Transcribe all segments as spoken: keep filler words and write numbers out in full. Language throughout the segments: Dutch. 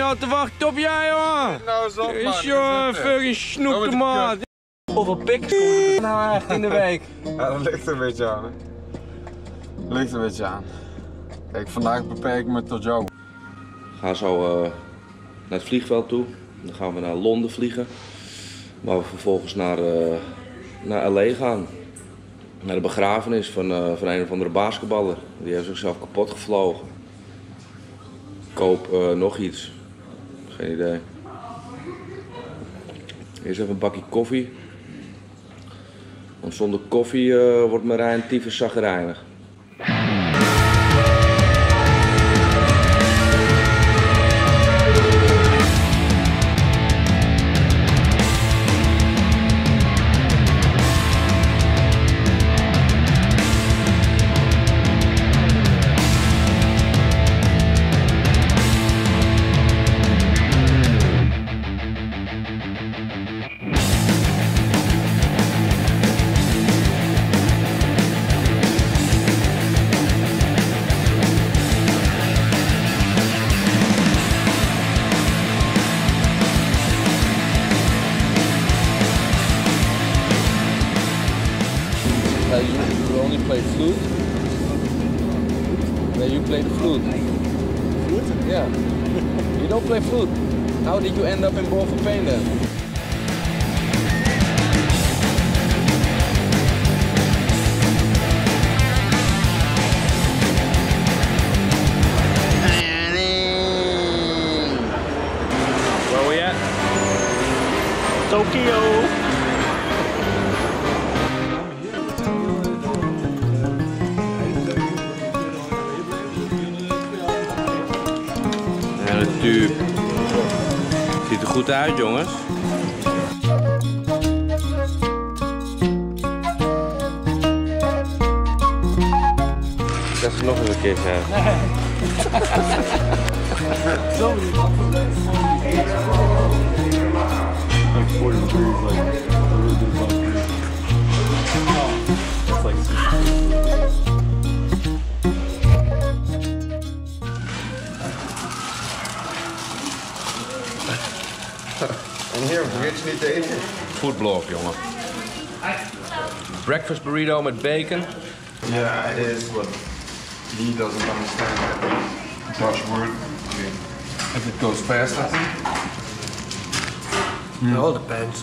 al te wachten op jij, jongen. Nou zo, is joh, fucking snoeptomaat. Hoeveel pikkers komt er nou echt in de week? Ja, dat ligt er een beetje aan. Hè. Dat ligt er een beetje aan. Kijk, vandaag beperk ik me tot jou. We gaan zo uh, naar het vliegveld toe. Dan gaan we naar Londen vliegen. Waar we vervolgens naar, uh, naar L A gaan. Naar de begrafenis van, uh, van een of andere basketballer. Die heeft zichzelf kapot gevlogen. Ik koop uh, nog iets. Geen idee. Eerst even een bakje koffie. Want zonder koffie uh, wordt Marijn tyfus chagrijnig. How did you end up in Born for Pain then? Where we at? Tokyo! En een tube. Ziet er goed uit, jongens. Dat is nog eens een keer zeggen. En hier, vergeet je niet te eten. Foodblog, jongen. Breakfast burrito met bacon. Yeah, it is, but he doesn't understand that Dutch word. Okay. If it goes faster. It all depends.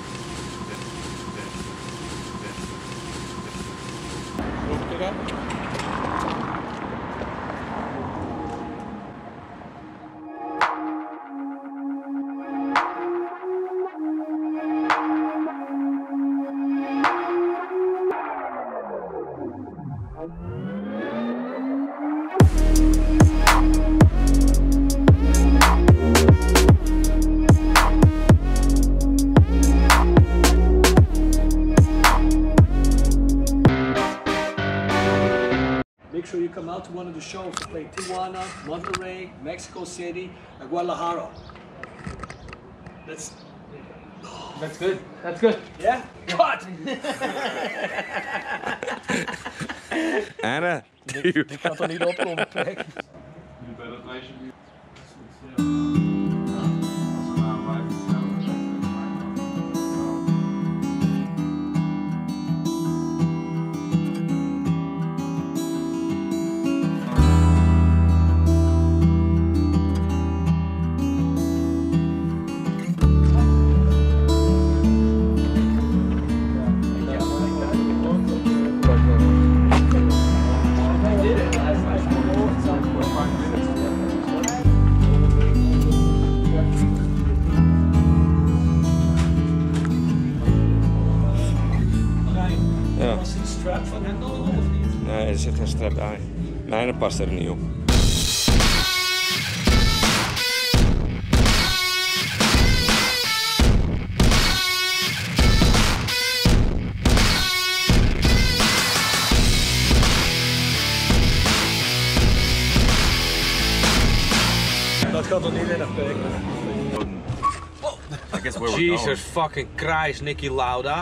Make sure you come out to one of the shows to play Tijuana, Monterrey, Mexico City, and Guadalajara. That's That's good. That's good. yeah. What? Anna, Ik kan toch niet opkomen, plek. Nee, er zit geen strap bij. Nee, dat past er niet op. Dat gaat toch niet in een pik? I guess where we're Jesus going. fucking Christ, Nicky Lauda.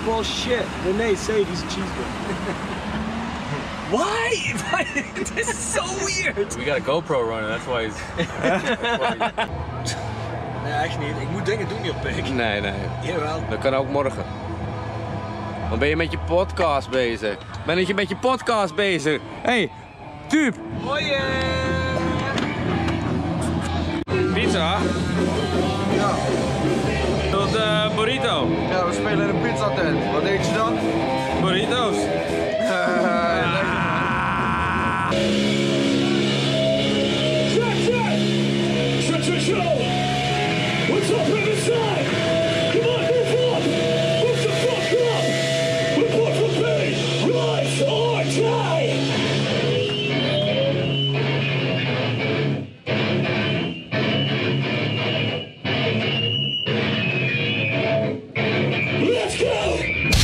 bullshit. Renee, say it, he's a cheeseburger. Why? Why? This is so weird. We got a GoPro running, that's why he's... that's why he's... Nee, echt niet. Ik moet dingen doen, joh, pik. Nee, nee. Jawel. Dat kan ook morgen. Dan ben je met je podcast bezig. Ben je met je podcast bezig? Hé, hey, typ. Hoi. Pizza? Ja. Tot uh, burrito. Ja, we spelen in een pizzatent. Wat eet je dan? Burritos. Shut your show! What's up, Riverside? Come on, move on! Move the fuck up! Report for pay! Rise or die! Let's go!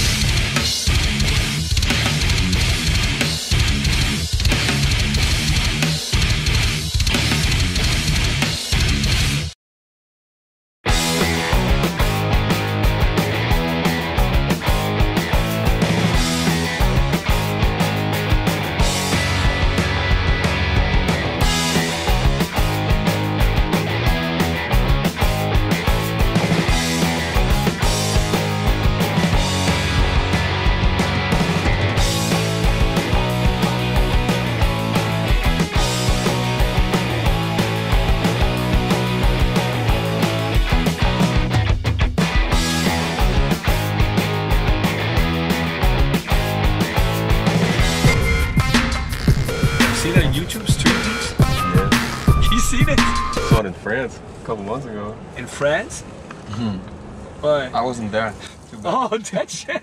In France a couple months ago. In France? Mm-hmm. Why? I wasn't there. Too bad. Oh, that shit.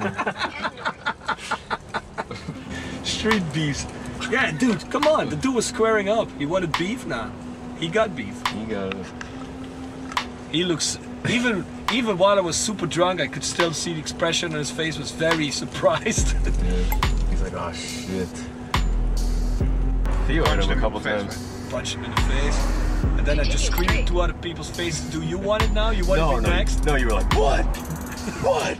Street beefs. Yeah, dude, come on. The dude was squaring up. He wanted beef now. He got beef. You got it. He looks, even even while I was super drunk, I could still see the expression on his face was very surprised. Yeah. He's like, oh shit. Theo heard him a couple times. Punch him in the face. And then I just screamed in two other people's faces, do you want it now? You want no, it no, next? No, you were like, what? What?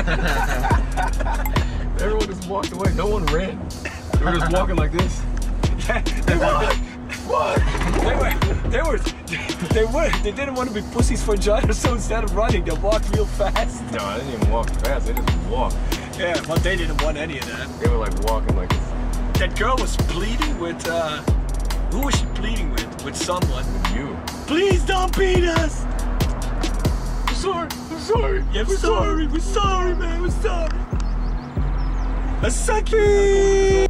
Everyone just walked away. No one ran. They were just walking like this. they what? What? They were, they were, they were, they didn't want to be pussies for each other, so instead of running, they walked real fast. No, I didn't even walk fast. They just walked. Yeah, but they didn't want any of that. They were like walking like this. That girl was pleading with, uh, who was she pleading with? With someone. With you. Please don't beat us! I'm sorry, I'm sorry. Yeah, we're sorry, we're sorry, man, we're sorry. I suck you!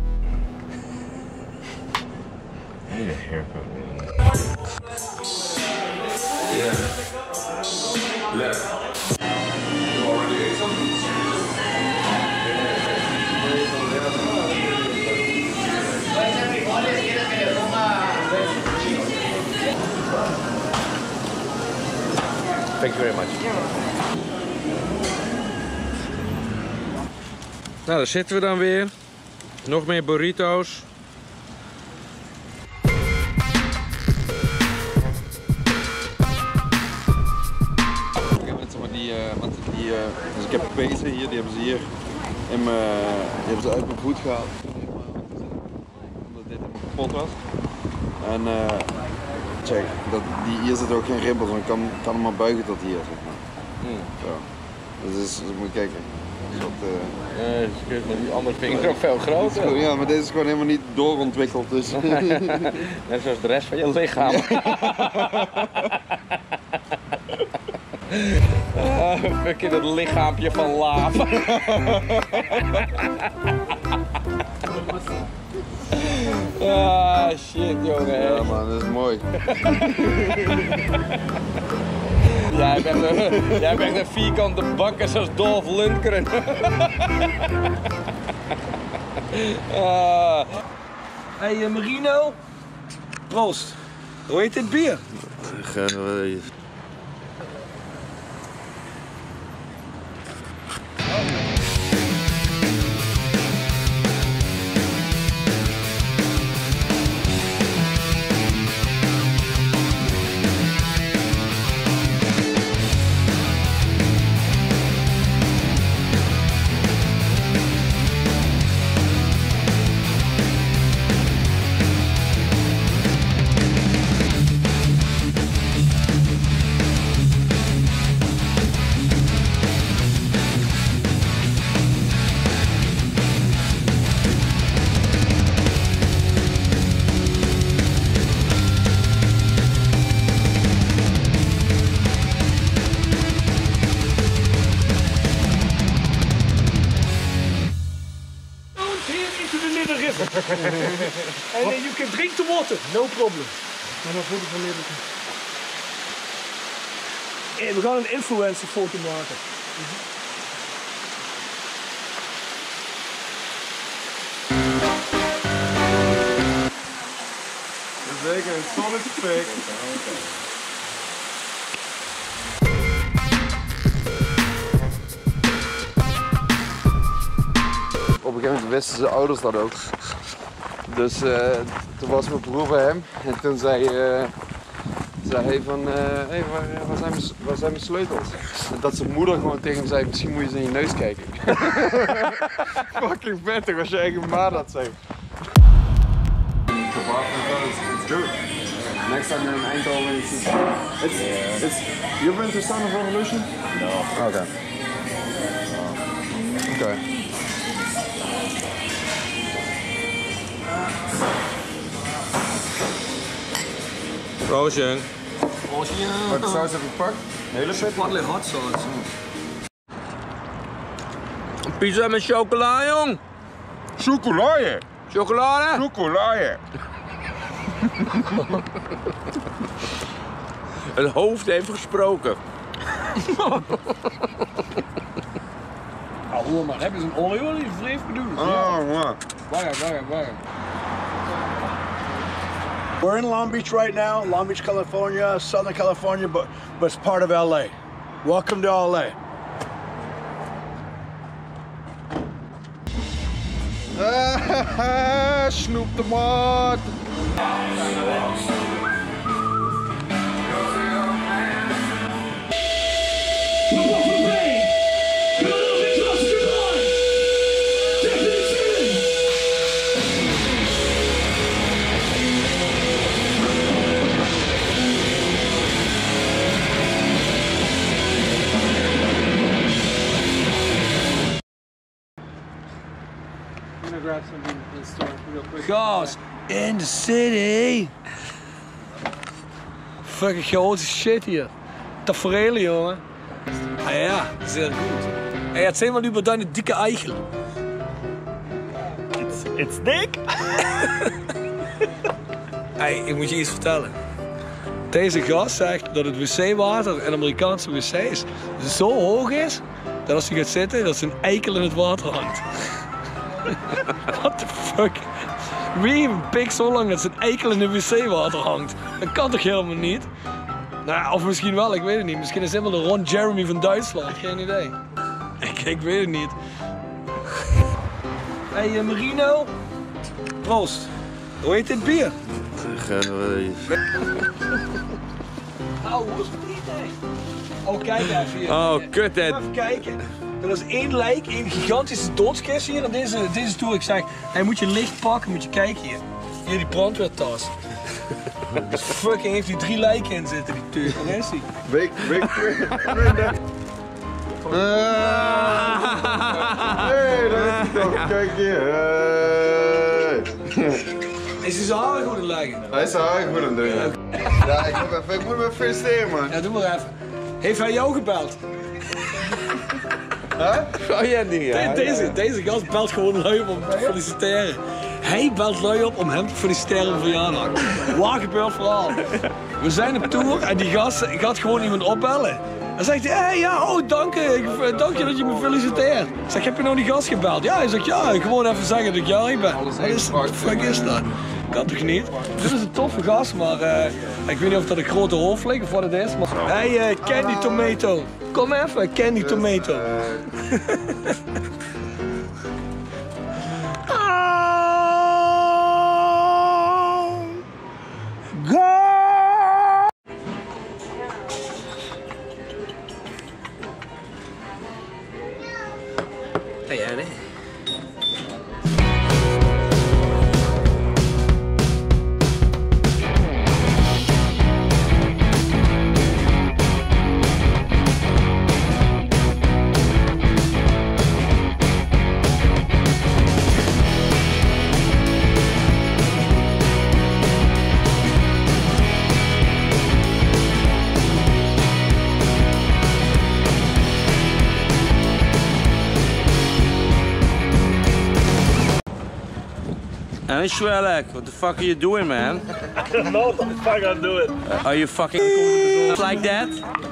I need a haircut, man. Yeah. Left. You already ate something? Thank you very much. Nou, daar zitten we dan weer. Nog meer burrito's. Ik heb net maar die, uh, want die uh, dus ik heb pezen hier, die hebben ze hier in mijn, die hebben ze uit mijn voet gehaald. Omdat dit helemaal kapot was. En uh, check, dat, die, hier zit ook geen rimpels, want ik kan, kan hem maar buigen tot hier, zeg maar. Hmm. Zo. Dus, dus, dus moet je kijken. Soort, uh... uh, dus met die andere vinger ook veel groter. Ja, maar deze is gewoon helemaal niet doorontwikkeld, dus. Net zoals de rest van je lichaam. Ah, fuck in het lichaampje van lava. Ah, shit, jongen. Ja, man, dat is mooi. Jij bent een, jij bent een vierkante bakker zoals Dolph Lundgren. Ah. Hey uh, Marino, proost. Hoe heet dit bier? Uh, river. And uh, you can drink the water, no problem. Maar dan voel ik wanneer het... Hey, we gaan een influencer foto maken. Zeker, een zonnetje pik. Op een gegeven moment wisten zijn ouders dat ook. Dus uh, toen was mijn broer bij hem en toen zei, uh, zei hij van, uh, hey, waar, waar, zijn mijn, waar zijn mijn sleutels? En dat zijn moeder gewoon tegen hem zei, misschien moet je eens in je neus kijken. Fucking vettig als je eigen ma dat zei. It's good. Next time you're in Eindhoven, it's, it's, yeah. it's you've been to Sound of Revolution? No. Okay. Okay. Roosje. Welke saus heb je gepakt? Hele set? Wat ligt hot sauce. Pizza met chocola, jong. Chocolade! Chocolade? Chocolade! Het hoofd heeft gesproken. Nou, hoor maar, heb je zo'n olieolie vreemd bedoeld? Oh, man. Wacht, wacht, wacht. We're in Long Beach right now, Long Beach, California, Southern California, but, but it's part of L A. Welcome to L A. Snoep de maat! Grab something from the store real quick. Gas in the city. Fucking grote shit hier. Tafereel, jongen. Ah ja, zeer goed. Hey, het zijn maar nu bij deine dikke eichel. It's, it's dik. Hey, ik moet je iets vertellen. Deze gast zegt dat het wc-water in Amerikaanse wc's zo hoog is dat als je gaat zitten, dat zijn eikel in het water hangt. What the fuck? Wie heeft een pik zo lang dat zijn eikel in de wc-water hangt? Dat kan toch helemaal niet? Nou ja, of misschien wel, ik weet het niet. Misschien is het helemaal de Ron Jeremy van Duitsland, geen idee. Ik, ik weet het niet. Hey uh, Marino, proost. Hoe heet dit bier? Nou, hoe is het niet, hè? Oh, kijk even hier. Oh, kut het. Even kijken. Er is één lijk, één gigantische doodskist hier in deze, deze tour. Ik zeg, hij moet je licht pakken, moet je kijken hier. Hier die brandweertas. Fucking heeft hij drie lijken in zitten, die teug. Waar is hij? Week, week, week. Hey, daar is hij toch. Kijk hier. Hey. Is hij zijn haren goed aan leggen? Hij is zijn haren goed aan doen, ja. Ja, ik moet, even, ik moet hem even feliciteren, man. Ja, doe maar even. Heeft hij jou gebeld? Huh? Oh ja, niet, ja. De, deze, deze gast belt gewoon lui op om te feliciteren. Hij belt lui op om hem te feliciteren op verjaardag. Waar gebeurt verhaal? We zijn op tour en die gast gaat gewoon iemand opbellen. Dan zegt hij, hey, ja, oh dank je, dank je dat je me feliciteert. Ik zeg, heb je nou die gast gebeld? Ja, hij zegt, ja, gewoon even zeggen dat ik jarig ben. Wat is, wat de fuck is dat? Kan toch niet? Dit is een toffe gast, maar uh, ik weet niet of dat een grote hoofd ligt of wat het is. Maar... Hey, uh, Candy Tomato. Kom even, Candy Tomato. Hey Annie. And it's Shrelek, what the fuck are you doing, man? I don't know what the fuck I'm doing. Uh, are you fucking like that?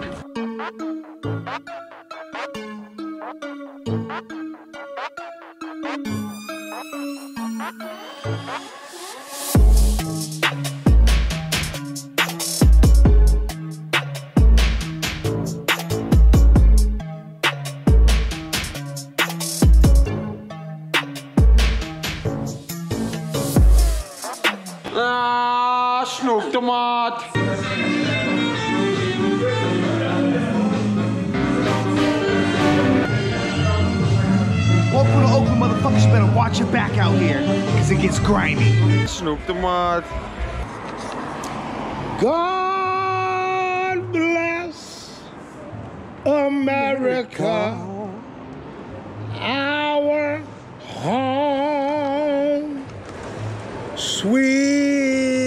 Ah, snoeptomaat. Welcome to Oakland, motherfuckers. You better watch your back out here, because it gets grimy. Snoeptomaat. God bless America, our home, sweet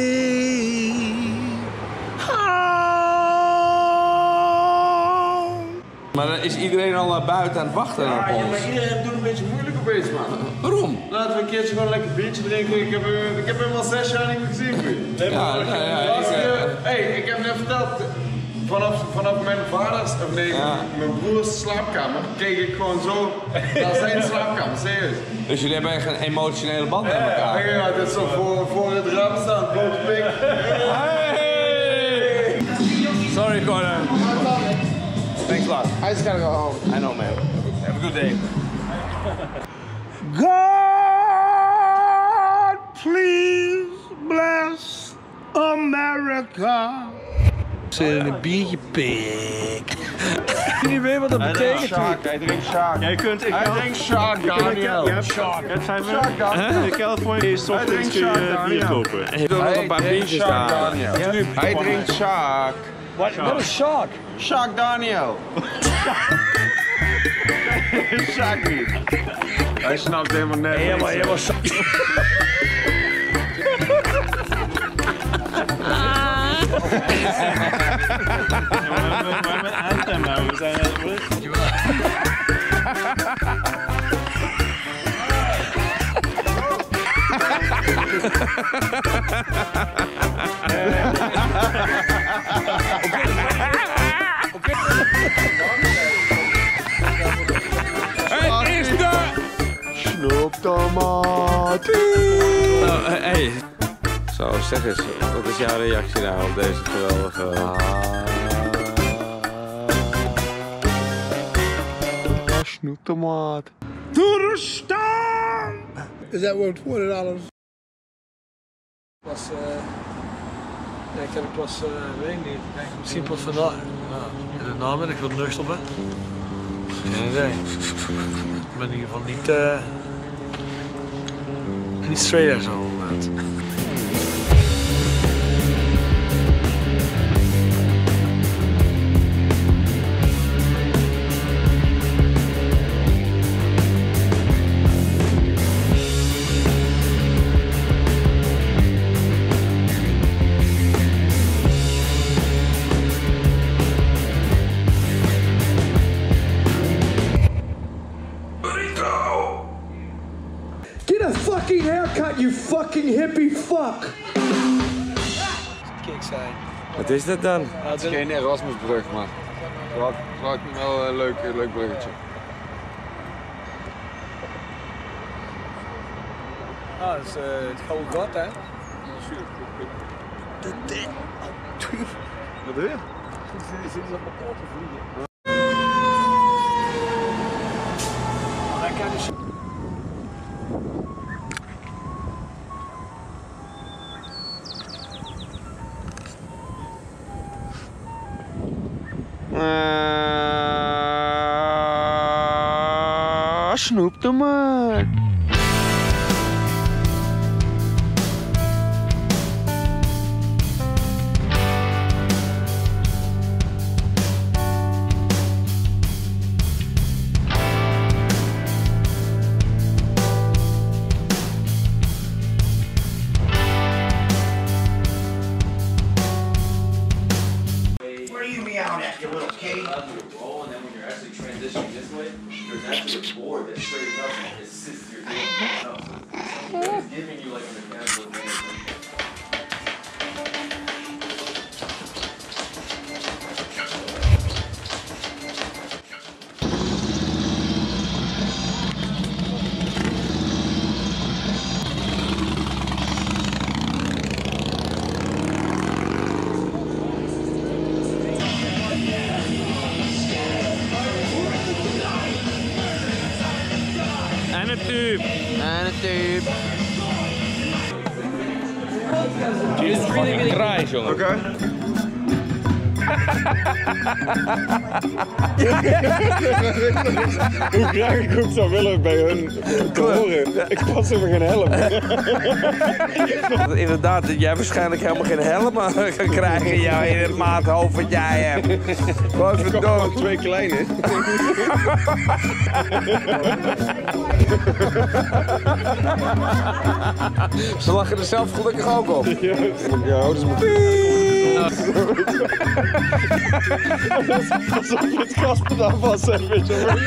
home. Maar dan is iedereen al naar buiten aan het wachten op ons. Maar iedereen doet een beetje moeilijk opeens, man. Waarom? Laten we een keertje gewoon een lekker biertje drinken. Ik heb, uh, ik heb hem al zes jaar niet meer gezien. Ja, ja, ja, ja, Als ik, je- uh, hey, ik heb net verteld, vanaf, vanaf mijn vaders, of nee, Ja. mijn broers slaapkamer, keek ik gewoon zo naar zijn slaapkamer, serieus. Dus jullie hebben echt een emotionele band met Ja, elkaar. ja, dat is zo voor, voor het raam staan, blote pik. Hey! Sorry, Connor. Thanks a lot. I just gotta go home. I know, man. Have a good day. God, please bless America. Zit in een biertje pik. Je niet weet wat dat betekent. Shark, hij drinkt Shark. Jij kunt... Ik Hij drinkt Shark, Daniel. Ja, Shark. Het zijn Shark, Daniel. in Californië softdrinks kun je bier kopen. Ik wil nog een paar biertjes Shark, halen. Daniel. Hij drinkt Shark. Wat is shark? Shark Daniel. Shark niet. Hij snapt helemaal net. Ja, maar je was We hebben een anthem nou. We zijn... Het is de... Snoeptomaat. Oh, hey. Zo, zeg eens, wat is jouw reactie nou op deze geweldige... Snoeptomaat. To the storm. Is that worth twenty dollars? was, uh, ja, ik heb pas, uh, weet ik niet, misschien pas vandaag. Nou, in de namiddag wat nuchter ben. Geen idee. Ik ben in ieder geval niet, uh, niet straight op zo'n moment. Get a fucking haircut, you fucking hippie fuck. Kijk zijn. Wat is dat dan? Het is geen Erasmusbrug, maar het lijkt me wel een leuk, een leuk bruggetje. Ah, dat is uh, het gouden gat, hè? Wat doe je? Zitten ze op elkaar te vliegen? Dan kan je... Uh, snoeptomaat. Where you me out at, you little kid? Roll, and then when you're actually transitioning this way, there's actually a board that straight up and it sits through diep. Dit is really, really kraai, jongen. Oké. Okay. Hoe graag ik ook zou willen bij hun te horen. Ik pas even geen helm. Inderdaad, dat jij waarschijnlijk helemaal geen helm gaat krijgen jou in het maathoofd wat jij hebt. Wat Ik heb gewoon twee kleine. Ze lachen er zelf gelukkig ook op. Ja, ouders moeten... Alsof je het gaspedaal vast hebt, weet je wel.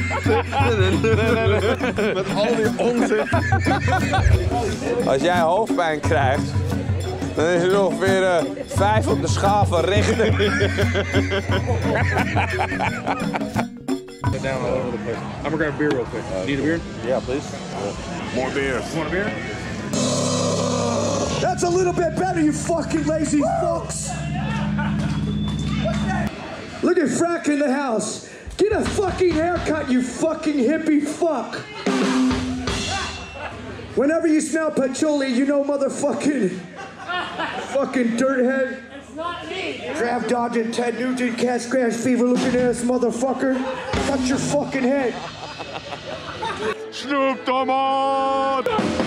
Met al die onzin. Als jij hoofdpijn krijgt, dan is het ongeveer uh, vijf op de schaal van richten. Down all over the place. I'm gonna grab a beer real quick. Need a beer? Yeah, please. More beers. Want a beer? That's a little bit better, you fucking lazy fucks. Look at Frack in the house. Get a fucking haircut, you fucking hippie fuck. Whenever you smell patchouli, you know motherfucking fucking dirthead. It's not me. Draft dodging Ted Nugent, cat scratch fever looking ass motherfucker. Cut your fucking head. Snoop Tomaat!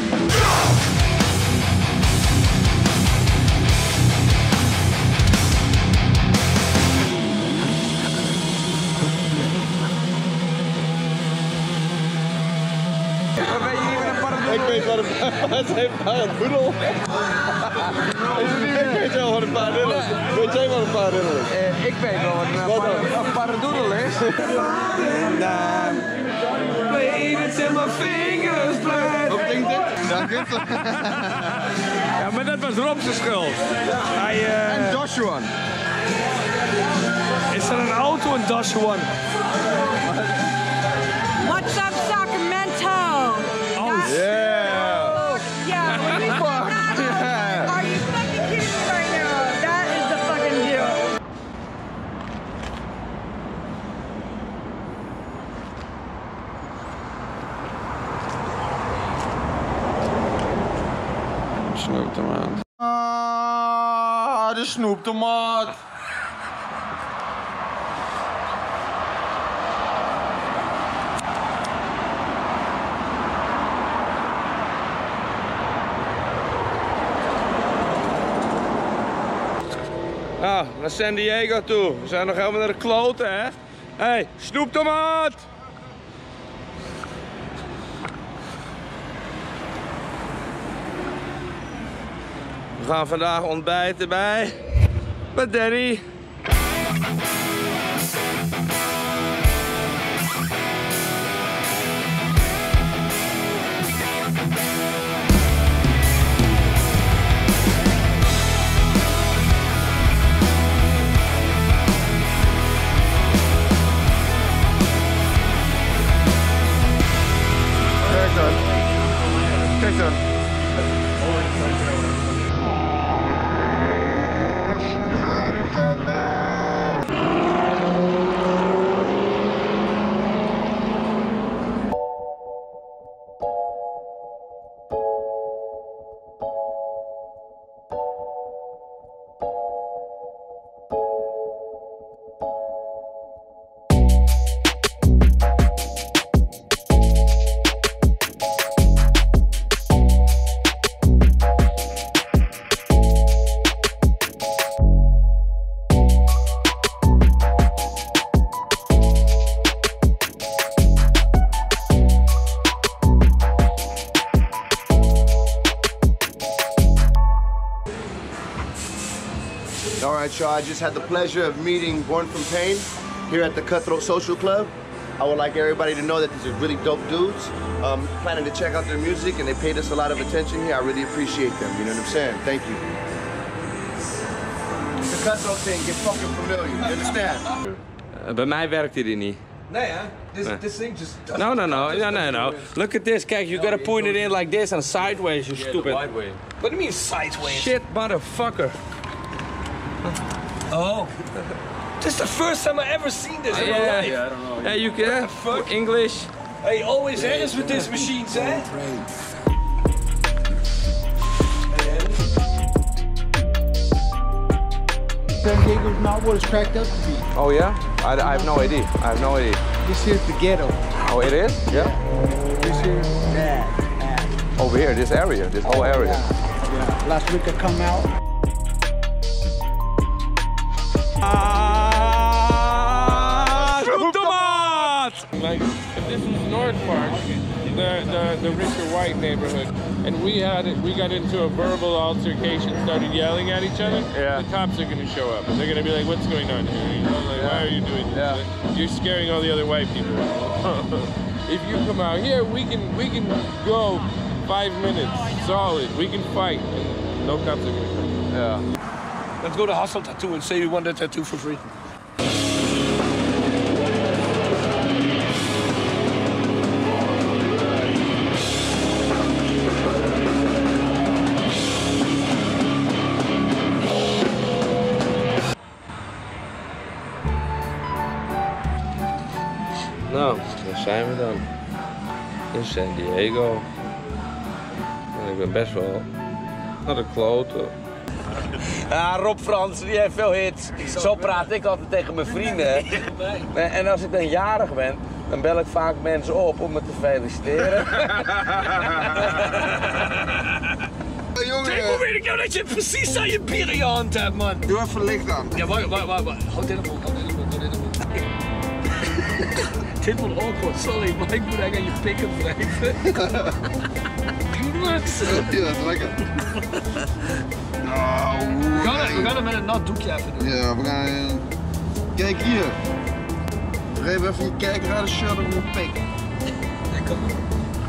Ik weet wat een paard heeft, maar een poedel. Ik weet wel wat een paardendoedel is. Weet jij wat een paardendoedel is? Uh, ik weet wel wat een paradoedel is. Bleed till my fingers bled. Hoe klinkt dit? Dank het. Ja, maar dat was Rob's schuld. Hij, uh... En Joshua. Is er een auto in Joshua? What's up, Sacramento? Oh, yeah. Yeah. Fuck. Yeah. Are you fucking kidding me right now? That is the fucking deal. Snoeptomaat. Ah, de snoeptomaat. Ah, naar San Diego toe. We zijn nog helemaal naar de kloten, hè? Hé, hey, snoeptomaat! We gaan vandaag ontbijten bij... bij Danny. Kijk dan. Kijk dan. Alright, y'all, I just had the pleasure of meeting Born From Pain here at the Cutthroat Social Club. I would like everybody to know that these are really dope dudes. Um, planning to check out their music, and they paid us a lot of attention here. I really appreciate them, you know what I'm saying? Thank you. The Cutthroat thing, get fucking familiar, you understand? Uh, bij mij werkte die niet. Nee, hè? This, Nee. this thing just... No, no, no, no, no, no. Look at this, kijk, you gotta point it in like this and sideways, you stupid. What do you mean sideways? Shit, motherfucker. Oh. This is the first time I ever seen this in my Yeah, life. yeah, I don't know. Yeah, you can. Fuck. English. Hey, always hands with these machines, eh? not what it's cracked up to be. Oh yeah? I, I have no idea. I have no idea. This here's the ghetto. Oh, it is? Yeah. This here's bad, bad. Over here, this area, this whole area. Yeah. yeah. Last week I come out. Ah, like, if this was North Park, the, the, the richer white neighborhood, and we had it, we got into a verbal altercation, started yelling at each other, yeah. The cops are going to show up, and they're going to be like, what's going on here? You know, like, yeah. Why are you doing this? Yeah. Like, you're scaring all the other white people. If you come out here, we can, we can go five minutes, solid, we can fight, and no cops are going to come. Yeah. Let's go to Hustle Tattoo and say we want that tattoo for free. Nou, daar zijn we dan. In San Diego. En ik ben best wel naar de kloten. Ja, Rob Frans, die heeft veel hits. Zo praat ik altijd tegen mijn vrienden. En als ik dan jarig ben, dan bel ik vaak mensen op om me te feliciteren. Kijk, hoe weet ik nou dat je precies aan je bier in je hand hebt, man? Doe even licht aan. Ja, wacht, wacht, wacht. Houd telefoon, houd telefoon, houd telefoon. Dit wordt awkward, sorry, maar ik moet eigenlijk aan je pikken wrijven. Ja, dat is lekker. Oh, we, gaan het, we gaan het met een nat doekje even doen. Ja, we gaan... Uh, kijk hier. Geef even je kijkraden shirt op mijn pik. Ja, kom maar.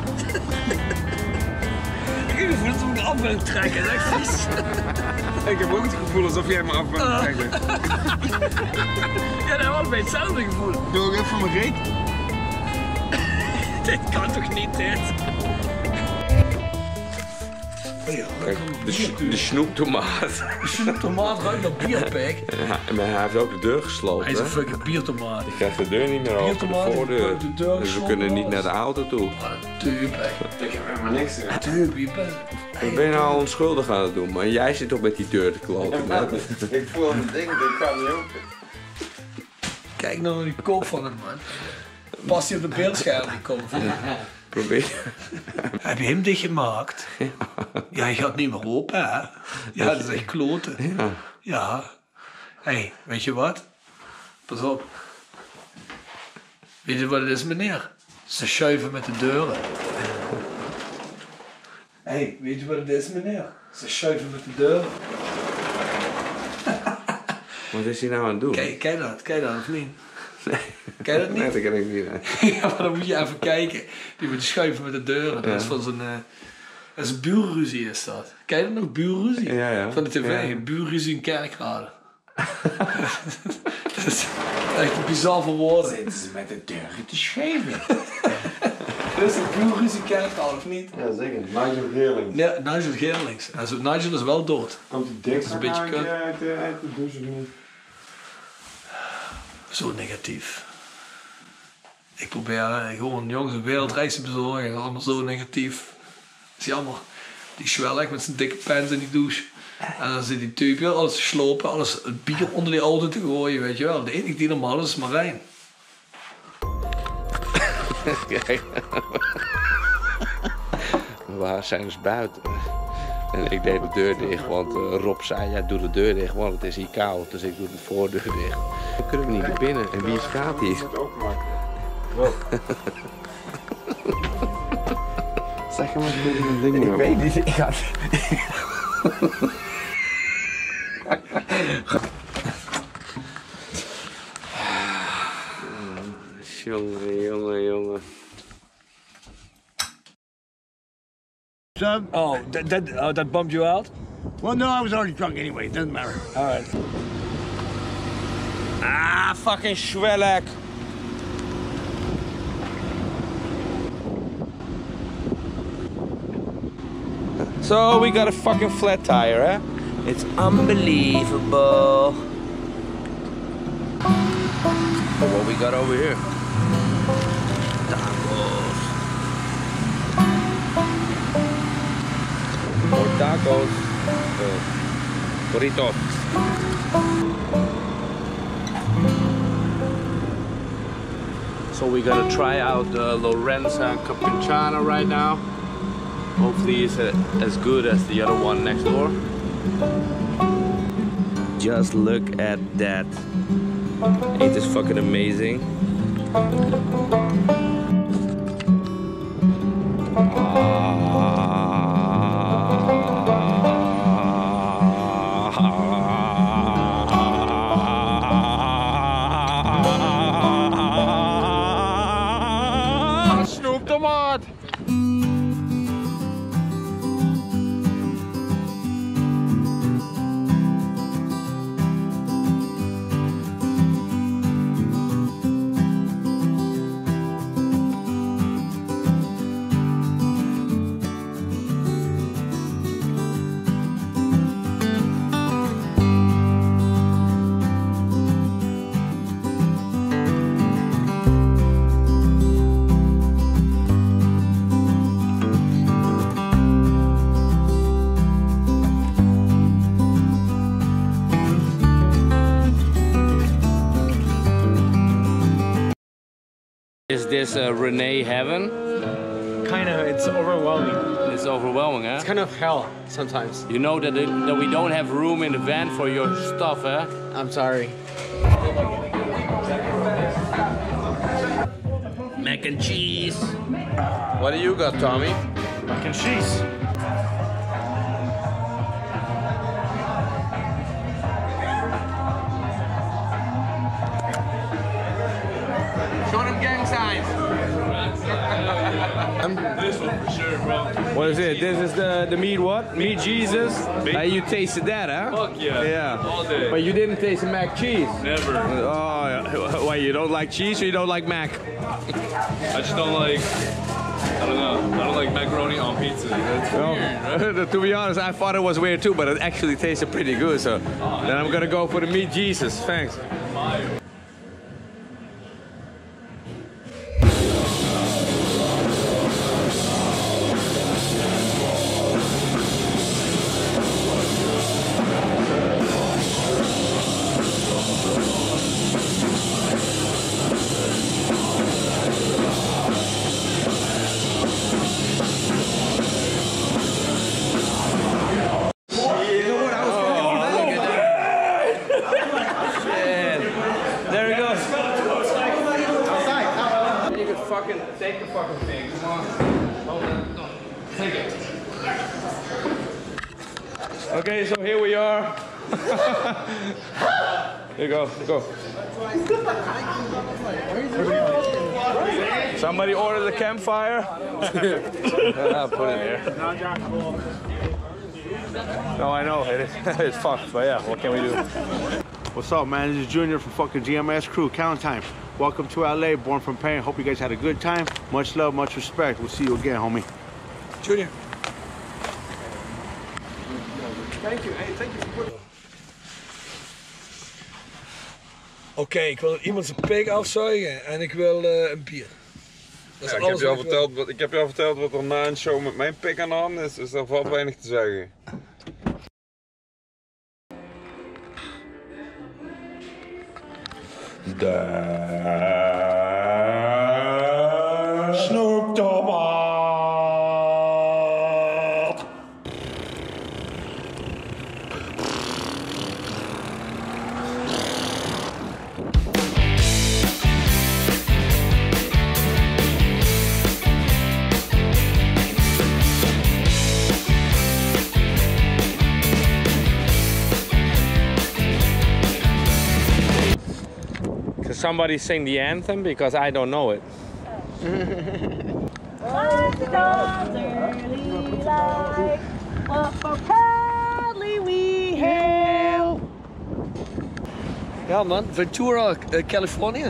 Ik heb het gevoel dat we me af willen trekken, dat is echt vies. Ik heb ook het gevoel alsof jij me af wil trekken. Ja, dat was bij hetzelfde gevoel. Doe ook even mijn reet. Dit kan toch niet, dit? Kijk, de, de snoeptomaat. De snoeptomaat ruikt naar bierpek. Ja, maar hij heeft ook de deur gesloten. Hij is een fucking biertomaat. Je krijgt de deur niet meer open, de voordeur. De deur dus we kunnen niet naar de auto toe. Bierpek. Ik heb helemaal niks te doen. Bierpek. Ik ben nou onschuldig aan het doen, maar jij zit toch met die deur te kloten. Ja, ik voel een ding, ik kan niet open. Kijk nou naar die kop van hem, man. Past hij op de beeldscherm, die kop van hem. Probeer. Heb je hem dichtgemaakt? Ja. Ja, hij gaat niet meer open, hè? Ja, dat is echt kloten. Ja. Ja. Hé, hey, weet je wat? Pas op. Weet je wat het is, meneer? Ze schuiven met de deuren. Hé, hey, weet je wat het is, meneer? Ze schuiven met de deuren. Wat is hij nou aan het doen? Kijk, kijk dat, kijk dat of niet? Nee. Ken je dat niet? Nee, dat ken ik niet. Nee. Ja, maar dan moet je even kijken. Die moet je schuiven met de deuren. Dat is van zo'n... Uh, dat is buurruzie is dat. Ken je dat nog? Buurruzie? Ja, ja. Van de tv. Ja. Buurruzie in Kerkrade. Dat is echt een bizar voor woorden. Zitten ze met de deuren te schuiven? Dat is een buurruzie in Kerkrade, of niet? Ja, zeker. Nigel Geerlings. Ja, Nigel Geerlings. Also, Nigel is wel dood. Komt die dik dat is een beetje kut. uit de, uit de douche doen? Zo negatief. Ik probeer uh, gewoon jongens een wereldreis te bezorgen. Dat is allemaal zo negatief. Dat is jammer. Die zwellig met zijn dikke pens in die douche. En dan zit die type weer alles te slopen, alles het bier onder die auto te gooien, weet je wel. De enige die normaal is, is Marijn. Kijk. We zijn dus buiten. En ik deed de deur dicht, want uh, Rob zei, ja, doe de deur dicht, want het is hier koud. Dus ik doe de voordeur dicht. Dan kunnen we niet naar binnen. En wie staat hier? Zeg maar eens een ding. Ik weet niet, ik ga... Jongen, jongen, jongen. Oh, that, that, oh, that bummed you out? Well, no, I was already drunk anyway. It doesn't matter. All right. Ah, fucking schwelek. So we got a fucking flat tire, eh? It's unbelievable. What we got over here? Tacos. More tacos. Uh, burritos. So we're gonna try out the Lorenza Cappuccino right now. Hopefully it's uh, as good as the other one next door. Just look at that. Ain't this fucking amazing? Snoop the mod. Is this uh, Renee heaven? Kind of, it's overwhelming. It's overwhelming, huh? It's kind of hell sometimes. You know that, it, that we don't have room in the van for your stuff, huh? I'm sorry. Mac and cheese. What do you got, Tommy? Mac and cheese. Show them gang signs. This one for sure, bro. What is it? This is the, the meat what? Meat Jesus? Uh, you tasted that, huh? Fuck yeah. Yeah. All day. But you didn't taste the mac cheese? Never. Oh, why, you don't like cheese or you don't like mac? I just don't like, I don't know, I don't like macaroni on pizza. That's weird, right? To be honest, I thought it was weird too, but it actually tasted pretty good, so oh, then I'm gonna go for the meat Jesus. Thanks. Fire. Take the fucking thing. Come on. Hold on. Take it. Okay, so here we are. Here you go. Go. Somebody ordered a campfire. I'll put it here. No, I know. It is, it's fucked, but yeah, what can we do? What's up, man? This is Junior from fucking G M S Crew. Count time. Welcome to L A, born from pain. Hope you guys had a good time. Much love, much respect. We'll see you again, homie. Junior. Thank you. Hey, thank you for putting... Oké, okay, ik wil iemand zijn pik afzuigen en ik wil uh, een bier. Dat is ja, ik, alles heb je al wat verteld, wat, ik heb je al verteld wat er na een show met mijn pik aan de hand is, dus daar valt weinig te zeggen. Daar Snoop de Mod. Can somebody sing the anthem because I don't know it. What does early light? What for proudly we hail? Ja man, Ventura, uh, Californië.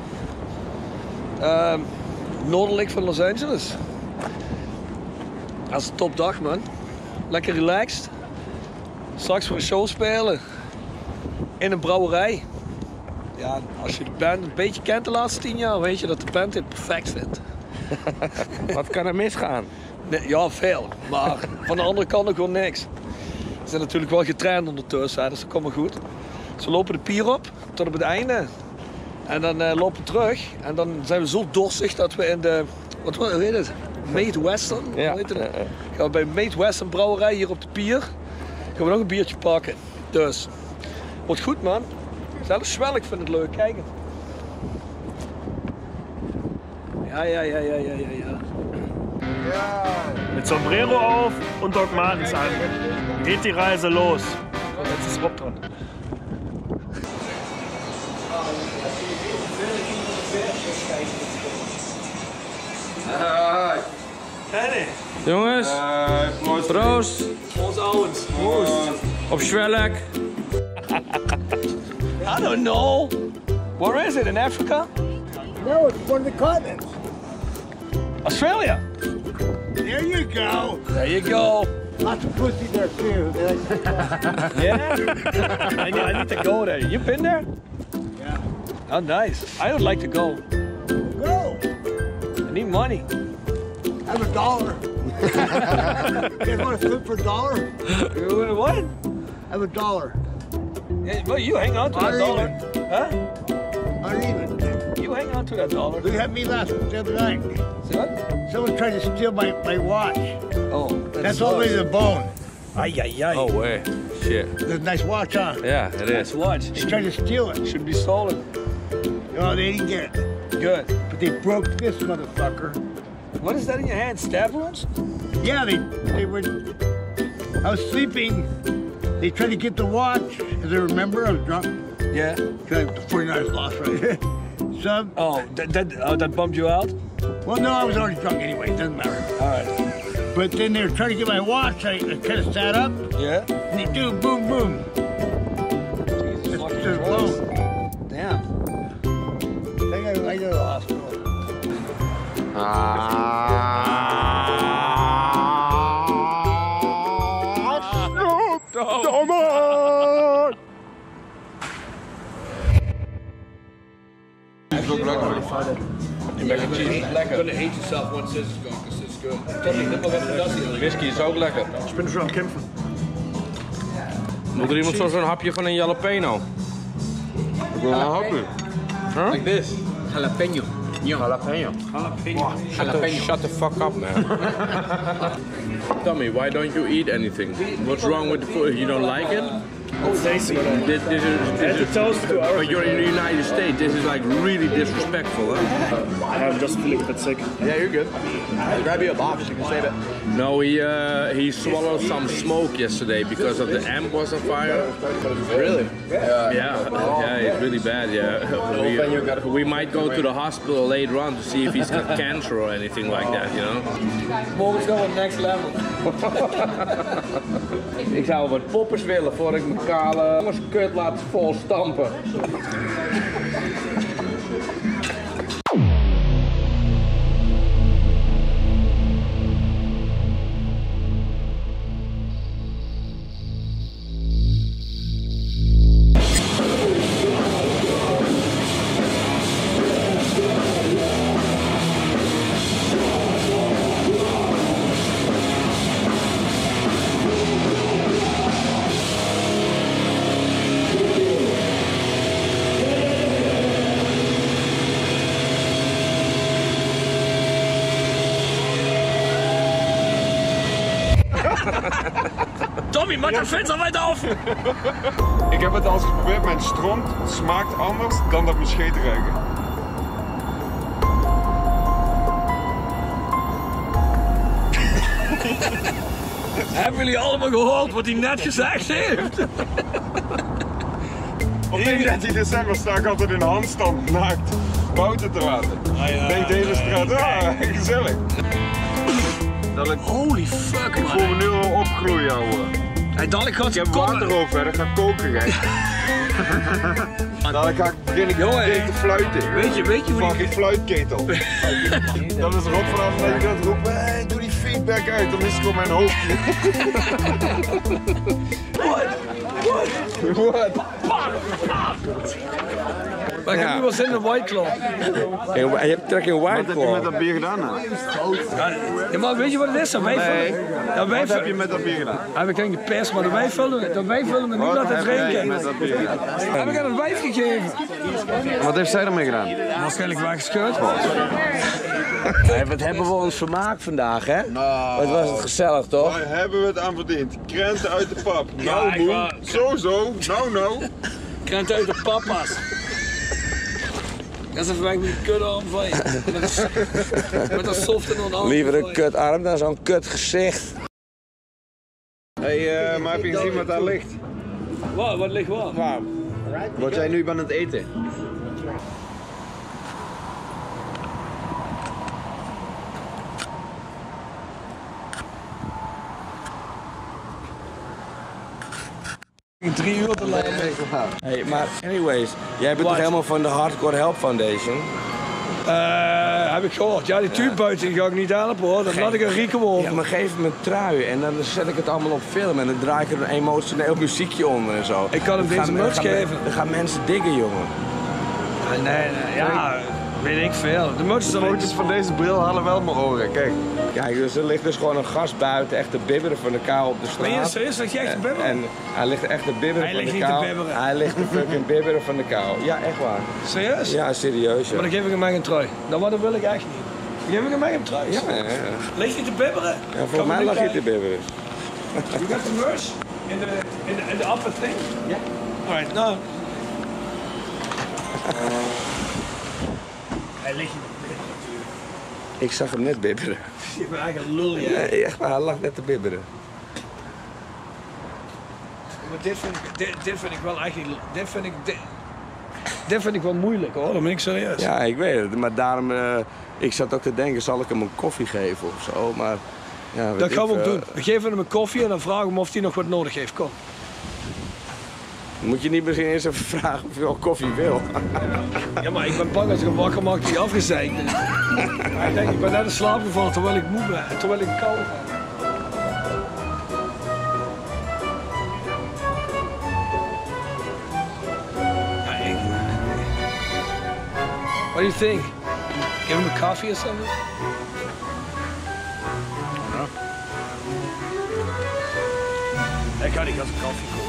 Uh, noordelijk van Los Angeles. Dat is een topdag man. Lekker relaxed. Straks voor een show spelen. In een brouwerij. Ja, als je de band een beetje kent de laatste tien jaar, weet je dat de band dit perfect vindt. Wat kan er misgaan? Nee, ja, veel. Maar van de andere kant ook wel niks. Ze zijn natuurlijk wel getraind ondertussen, dus dat komt maar goed. Ze lopen de pier op tot op het einde. En dan uh, lopen we terug. En dan zijn we zo dorstig dat we in de... Wat hoe heet het? Made Western? Ja. Hoe heet het? Gaan we bij Made Western brouwerij hier op de pier. Gaan we nog een biertje pakken. Dus. Wordt goed, man. Zelfs zwel, ik vind het leuk. Kijk het. Ja, ja, ja, ja, ja, ja, ja. Mit Sombrero auf und Doc Martens an. Geht die Reise los. So, jetzt ist Rob dran. Hey. Jongens, uh, proost. Proost. Ons ouwens. Proost. Op Schwelk. I don't know. Where is it? In Africa? No, it's one of the continents. Australia. There you go. There you go. Lots of pussy there too. Yeah? I need, I need to go there. You been there? Yeah. Oh, nice. I would like to go. Go. I need money. I have a dollar. You guys want to flip for a dollar? What? I have a dollar. Yeah, well, you hang on to that dollar. Huh? Uneven. You hang on to that dollar. They had me last the other night. See what? Someone tried to steal my, my watch. Oh, that's, that's all the way to the bone. Ay, ay, ay. Oh, way. Shit. It's a nice watch, huh? Yeah, it is. Nice watch. They tried to steal it. Should be stolen. No, they didn't get it. Good. But they broke this motherfucker. What is that in your hand? Stab wounds? Yeah, they they were. I was sleeping. They tried to get the watch. As I remember, I was drunk. Yeah. Because the forty-niners lost, right? So. Oh, that that, uh, that bummed you out? Well, no, I was already drunk anyway. It doesn't matter. All right. But then they were trying to get my watch. I, I kind of sat up. Yeah. And they do boom, boom. Jesus fucking Just Christ. blown. Damn. I think I, I go to the hospital. It's ook lekker. Die mac and cheese is lekker. You're gonna hate yourself once this is gone, because it's good. Tommy, nippel even dat hier. Whisky is ook lekker. Ich bin schon am Kämpfen. Moet er iemand zo zo'n hapje van een jalapeno? Ik wil een hapje. Huh? Like this. Jalapeno. Jalapeno. Jalapeno. Shut the, shut the fuck up, man. Tommy, why don't you eat anything? What's wrong with the food? You don't like it? It's tasty. This, this is, Add the toast to our. but you're in the United States. This is like really disrespectful, huh? I'm just feeling a bit sick. Yeah, you're good. Grab you a box, you can save it. No, he uh, he swallowed some smoke yesterday because of the amp was on fire. Really? Yeah, yeah, it's really bad. Yeah, we, we might go to the hospital later on to see if he's got cancer or anything like that. You know. Morgens gaan we next level. Ik zou wat poppers willen voor ik mijn kale jongenskut laat vol stampen. Tommy, maak dat venster wijd af! Ik heb het al eens geprobeerd met stront. Het smaakt anders dan dat mijn scheet ruiken. Hebben jullie allemaal gehoord wat hij net gezegd heeft? Op eenendertig december sta ik altijd in de handstand naakt bouten te laten. Ah, ja, Denk de hele straat, ja, gezellig. Dat ik, Holy fuck, ik voel me nu al opgroeien, ouwe. Hey, dadelijk gaat Ik heb water over, dat ga ik koken, gek. Dadelijk ga ik beginnen Jongen, te fluiten. Weet je, weet je hoe die... Fucking fluitketel. Dat is rot vanaf dat ik dat roep, hey, doe die feedback uit, dan is het gewoon mijn hoofdje. What? What? What? Maar ik heb nu wel zin in een White Claw. En je hebt trek in White Claw. Wat heb je met dat bier gedaan dan? Ja, maar weet je wat het is? Dat wij Nee. vullen, dat wij Wat heb je met dat bier gedaan? Heb ik denk de pers, maar dat wij vullen, dat wij vullen me niet Wat laten heb jij drinken. met dat bier gedaan? Heb ik aan het wijf gegeven. Wat heeft zij ermee gedaan? Waarschijnlijk weggescheurd. Hey, wat hebben we ons vermaakt vandaag, hè? Nou, Wat was het gezellig, toch? waar hebben we het aan verdiend? Krenten uit de pap. Nou, ik moe. wou- Zo, zo. Nou, nou. Krent uit de papa's. Dat is even weg met die kutarm van je. Met een- Met een soft en onarm. Liever een kutarm dan zo'n kut gezicht. Hé, hey, uh, maar heb je gezien wat daar ligt? Wat? Wat ligt waar? Waar? Wat jij nu aan het eten? Drie uur te laten. Hey, maar anyways, jij bent toch Wat? helemaal van de Hardcore Help Foundation? Eh, heb ik gehoord. Ja, die tube buiten die ga ik niet helpen hoor. Dan laat ik een rieken Ja, over. maar geef me een trui en dan zet ik het allemaal op film en dan draai ik er een emotioneel muziekje onder en zo. Ik kan hem Dan deze gaan- merch dan gaan- geven. Dan gaan mensen diggen, jongen. Nee, nee, ja, weet ik veel. De merch is De alleen... pootjes van deze bril halen wel mijn oren, kijk. Kijk, dus er ligt dus gewoon een gast buiten, echt te bibberen van de kou op de straat. Ben je serieus? Lig je echt te bibberen? En hij ligt echt te bibberen Hij van ligt de niet te kou. bibberen. Hij ligt te fucking bibberen van de kou. Ja, echt waar. Serieus? Ja, serieus. Ja. Maar dan geef ik hem mij een trui. Dan wat, dat wil ik echt niet. Dan geef ik hem mij een trui. Ja, ja, ja. Lig je te bibberen? Ja, volgens mij lag je te bibberen. You got the merch in the, in the, in the upper thing? Ja. Alright, nou. Hij ligt je te bibberen natuurlijk. Ik zag hem net bibberen. Je bent eigenlijk een lul, ja. Nee, echt waar, hij lag net te bibberen. Maar dit vind ik, dit, dit vind ik wel echt niet... Dit vind ik... Dit, dit vind ik wel moeilijk hoor, dan ben ik serieus. Ja, ik weet het. Maar daarom, uh, ik zat ook te denken, zal ik hem een koffie geven of zo, maar... Ja, weet Dat ik gaan we ook veel. doen. We geven hem een koffie en dan vragen we hem of hij nog wat nodig heeft. Kom. Moet je niet misschien eens even vragen of je wel koffie wil? Ja, maar ik ben bang als ik hem wakker maak, die afgezeikt is. Maar ik denk, ik ben net in slaap gevallen terwijl ik moe ben, terwijl ik koud ben. Ja, ik... What do you think? Give him a coffee or something? Ik ga niet als een koffie kopen.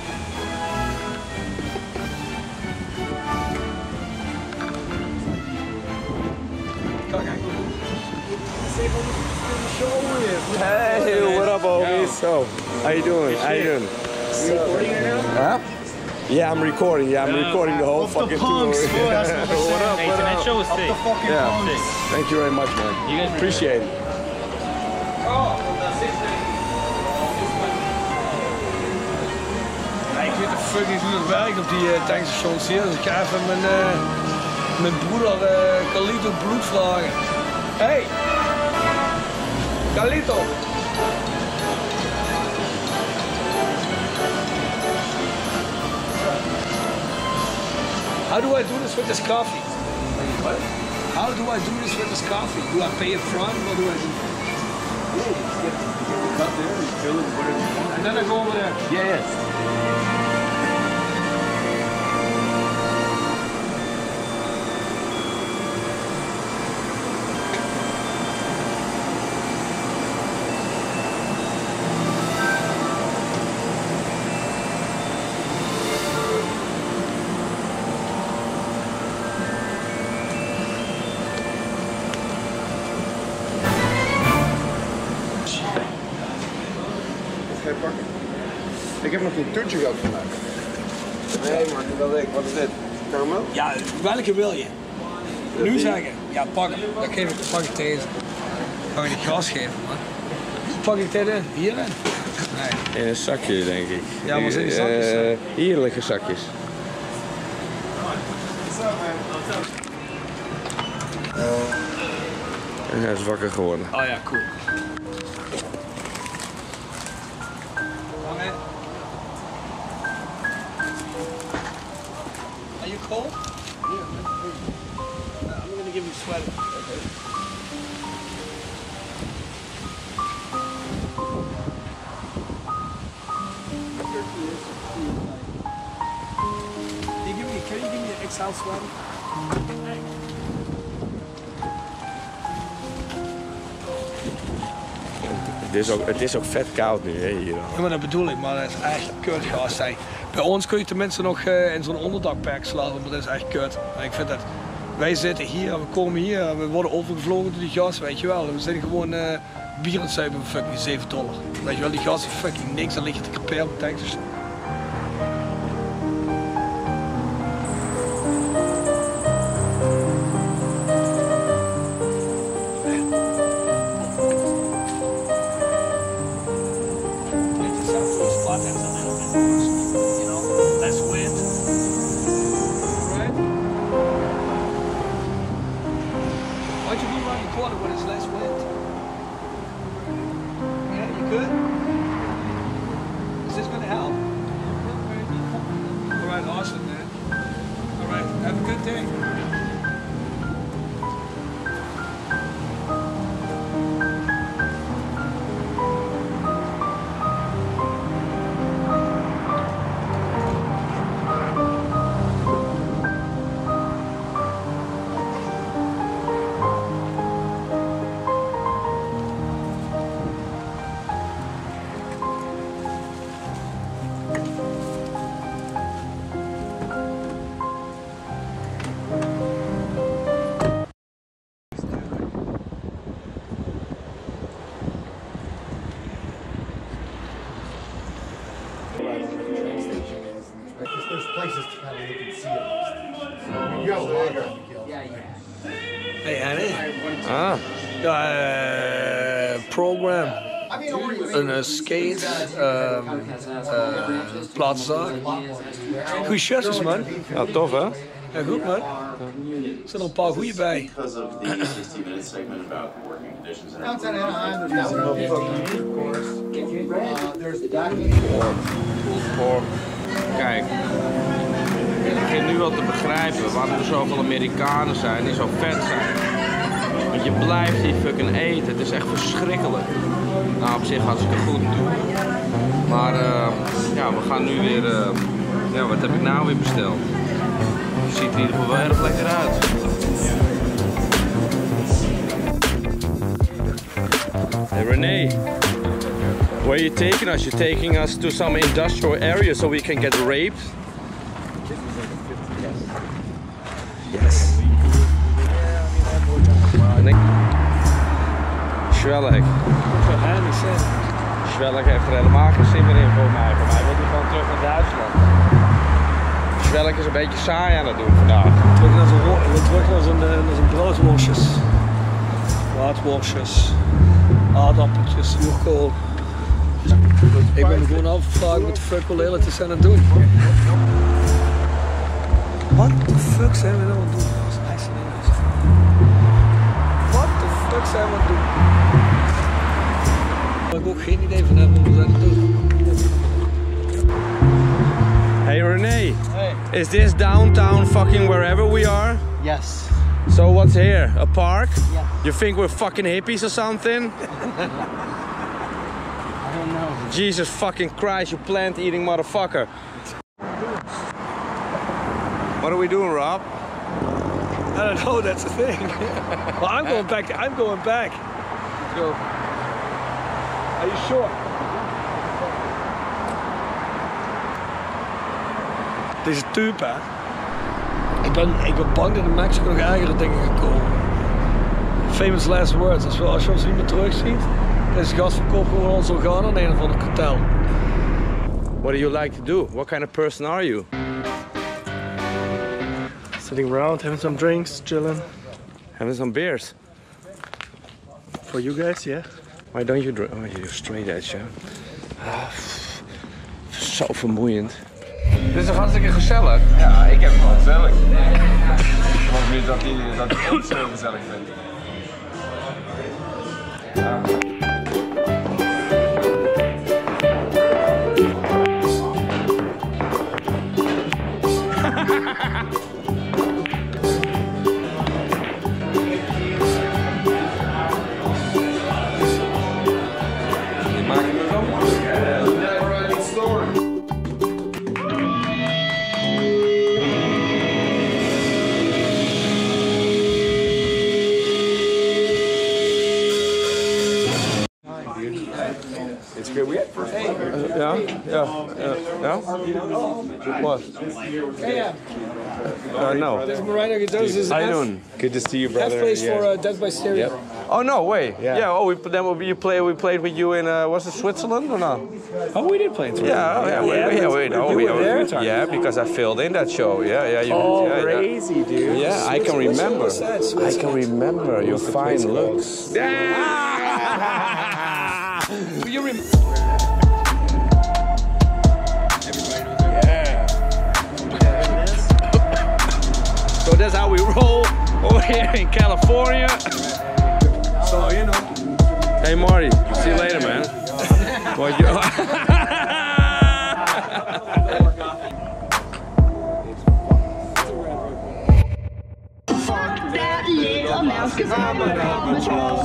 Hey, what up, homies? So, how you doing? How you doing? You recording right now? Huh? Yeah, I'm recording. Yeah, I'm recording the whole fucking tour. punks, boy, that's what I'm What up? saying. What Hey, up? that show was sick. Up the fucking Yeah. punks. Thank you very much, man. You guys appreciate it. Ja, ik weet de fuck niet hoe het werkt op die uh, tankstations hier, dus ik ga even mijn, uh, mijn broeder uh, Carlito bloed vragen. Hey! Carlito! How do I do this with this coffee? What? How do I do this with this coffee? Do I pay it front? What do I do? Yeah, you just get, you get the cup there, you fill it with whatever you want. And then I go over there. Yeah, yeah. Ga je pakken? Ik heb nog geen toetje gehad vandaag. Nee, maar dat weet ik. Wat is dit? Caramel? Ja, welke wil je? Nu zeggen? Ja, pak hem. Dan geef ik, pak ik deze. Kan je niet gas geven, man. Pak ik dit in? Hierin? Nee. In een zakje, denk ik. Ja, maar zijn die zakjes? Eh, hier liggen zakjes. En hij is wakker geworden. Oh ja, cool. Are you cold? Yeah. I'm gonna give you a sweater. Can you give me, can you give me an zelf zwemmen. Het is ook, het is ook vet koud nu, hè, hier. Ja, maar dat bedoel ik, maar dat is echt kut gast. Hey. Bij ons kun je tenminste nog uh, in zo'n onderdakperk slapen, maar dat is echt kut. En ik vind dat, wij zitten hier, we komen hier, we worden overgevlogen door die gas, weet je wel. We zijn gewoon uh, bier aan het zuipen voor fucking zeven dollar. Weet je wel, die gas is fucking niks, dan lig je te creperen op de tankstation. Hey Annie. Ah. Ja, uh, program. Een uh, skate, um, uh, Plaza. Goeie shirts man. Ja, tof hè? Ja, goed man. Er zijn er een paar goeie bij. Kijk, ik begin nu wel te begrijpen waarom er zoveel Amerikanen zijn die zo vet zijn. Want je blijft hier fucking eten, het is echt verschrikkelijk. Nou, op zich hartstikke goed. Maar uh, ja, we gaan nu weer, uh, ja, wat heb ik nou weer besteld? Het ziet er in ieder geval wel erg lekker uit. Hey René, where are you taking us? You're taking us to some industrial area so we can get raped? Yes. Schwellig. Schwellig heeft er helemaal geen zin meer in voor mij. Voor mij wil hij gewoon terug naar Duitsland. Schwellig is een beetje saai aan het doen vandaag. Terug naar zijn, terug naar zijn, naar zijn broodworstjes. Waardworstjes. Aardappeltjes, zuurkool. Ik ben me gewoon afgevraagd wat de fuck we lelijk is aan het doen. Wat de fuck zijn we nou aan het doen? Wat de fuck zijn we aan het doen? Waar ik ook geen idee van heb wat we zijn aan het doen. Hey René, hey. Is this downtown fucking wherever we are? Yes. So what's here? A park? Yeah. You think we're fucking hippies or something? I don't know. Jesus fucking Christ, you plant eating motherfucker. What are we doing, Rob? I don't know, that's the thing. Well, I'm going back, I'm going back. Let's go. Are you sure? Deze type, hè? Ik ben, ik ben bang dat in Mexico nog ergere dingen gaan komen. Famous last words, als, we, als je ons niet meer terugziet, deze gast verkoopt gewoon ons organen aan een of ander kartel. What do you like to do? What kind of person are you? Sitting around, having some drinks, chilling. Having some beers? For you guys, yeah. Why don't you drink? Oh, you're straight edge, ja. Ah, zo vermoeiend. Dit is toch hartstikke gezellig? Ja, ik heb het wel gezellig. Ik geloof niet dat hij dat hij ons zo gezellig vindt. Ja. Die maken me wel moeilijk, hè? Ja? Ja. Ja? What? Uh, no. This is Moreno Guidos. How you doing? Good to see you, Half brother. place Yeah. for uh, Death by Stereo. Yep. Oh no way! Yeah. Yeah. Oh, we then we play. We played with you in uh, was it Switzerland or not? Oh, we did play in Switzerland. Yeah, yeah, we, yeah, we, that's- oh, you we, were there? we, yeah, because I filled in that show. Yeah, yeah, you Oh, yeah, crazy, yeah. dude. Yeah, I can remember. I can remember your fine looks. You remember? So that's how we roll over here in California. So, you know. Hey Marty, see you later, man. Boy, you Fuck that little mouse, cause I'm an albatross.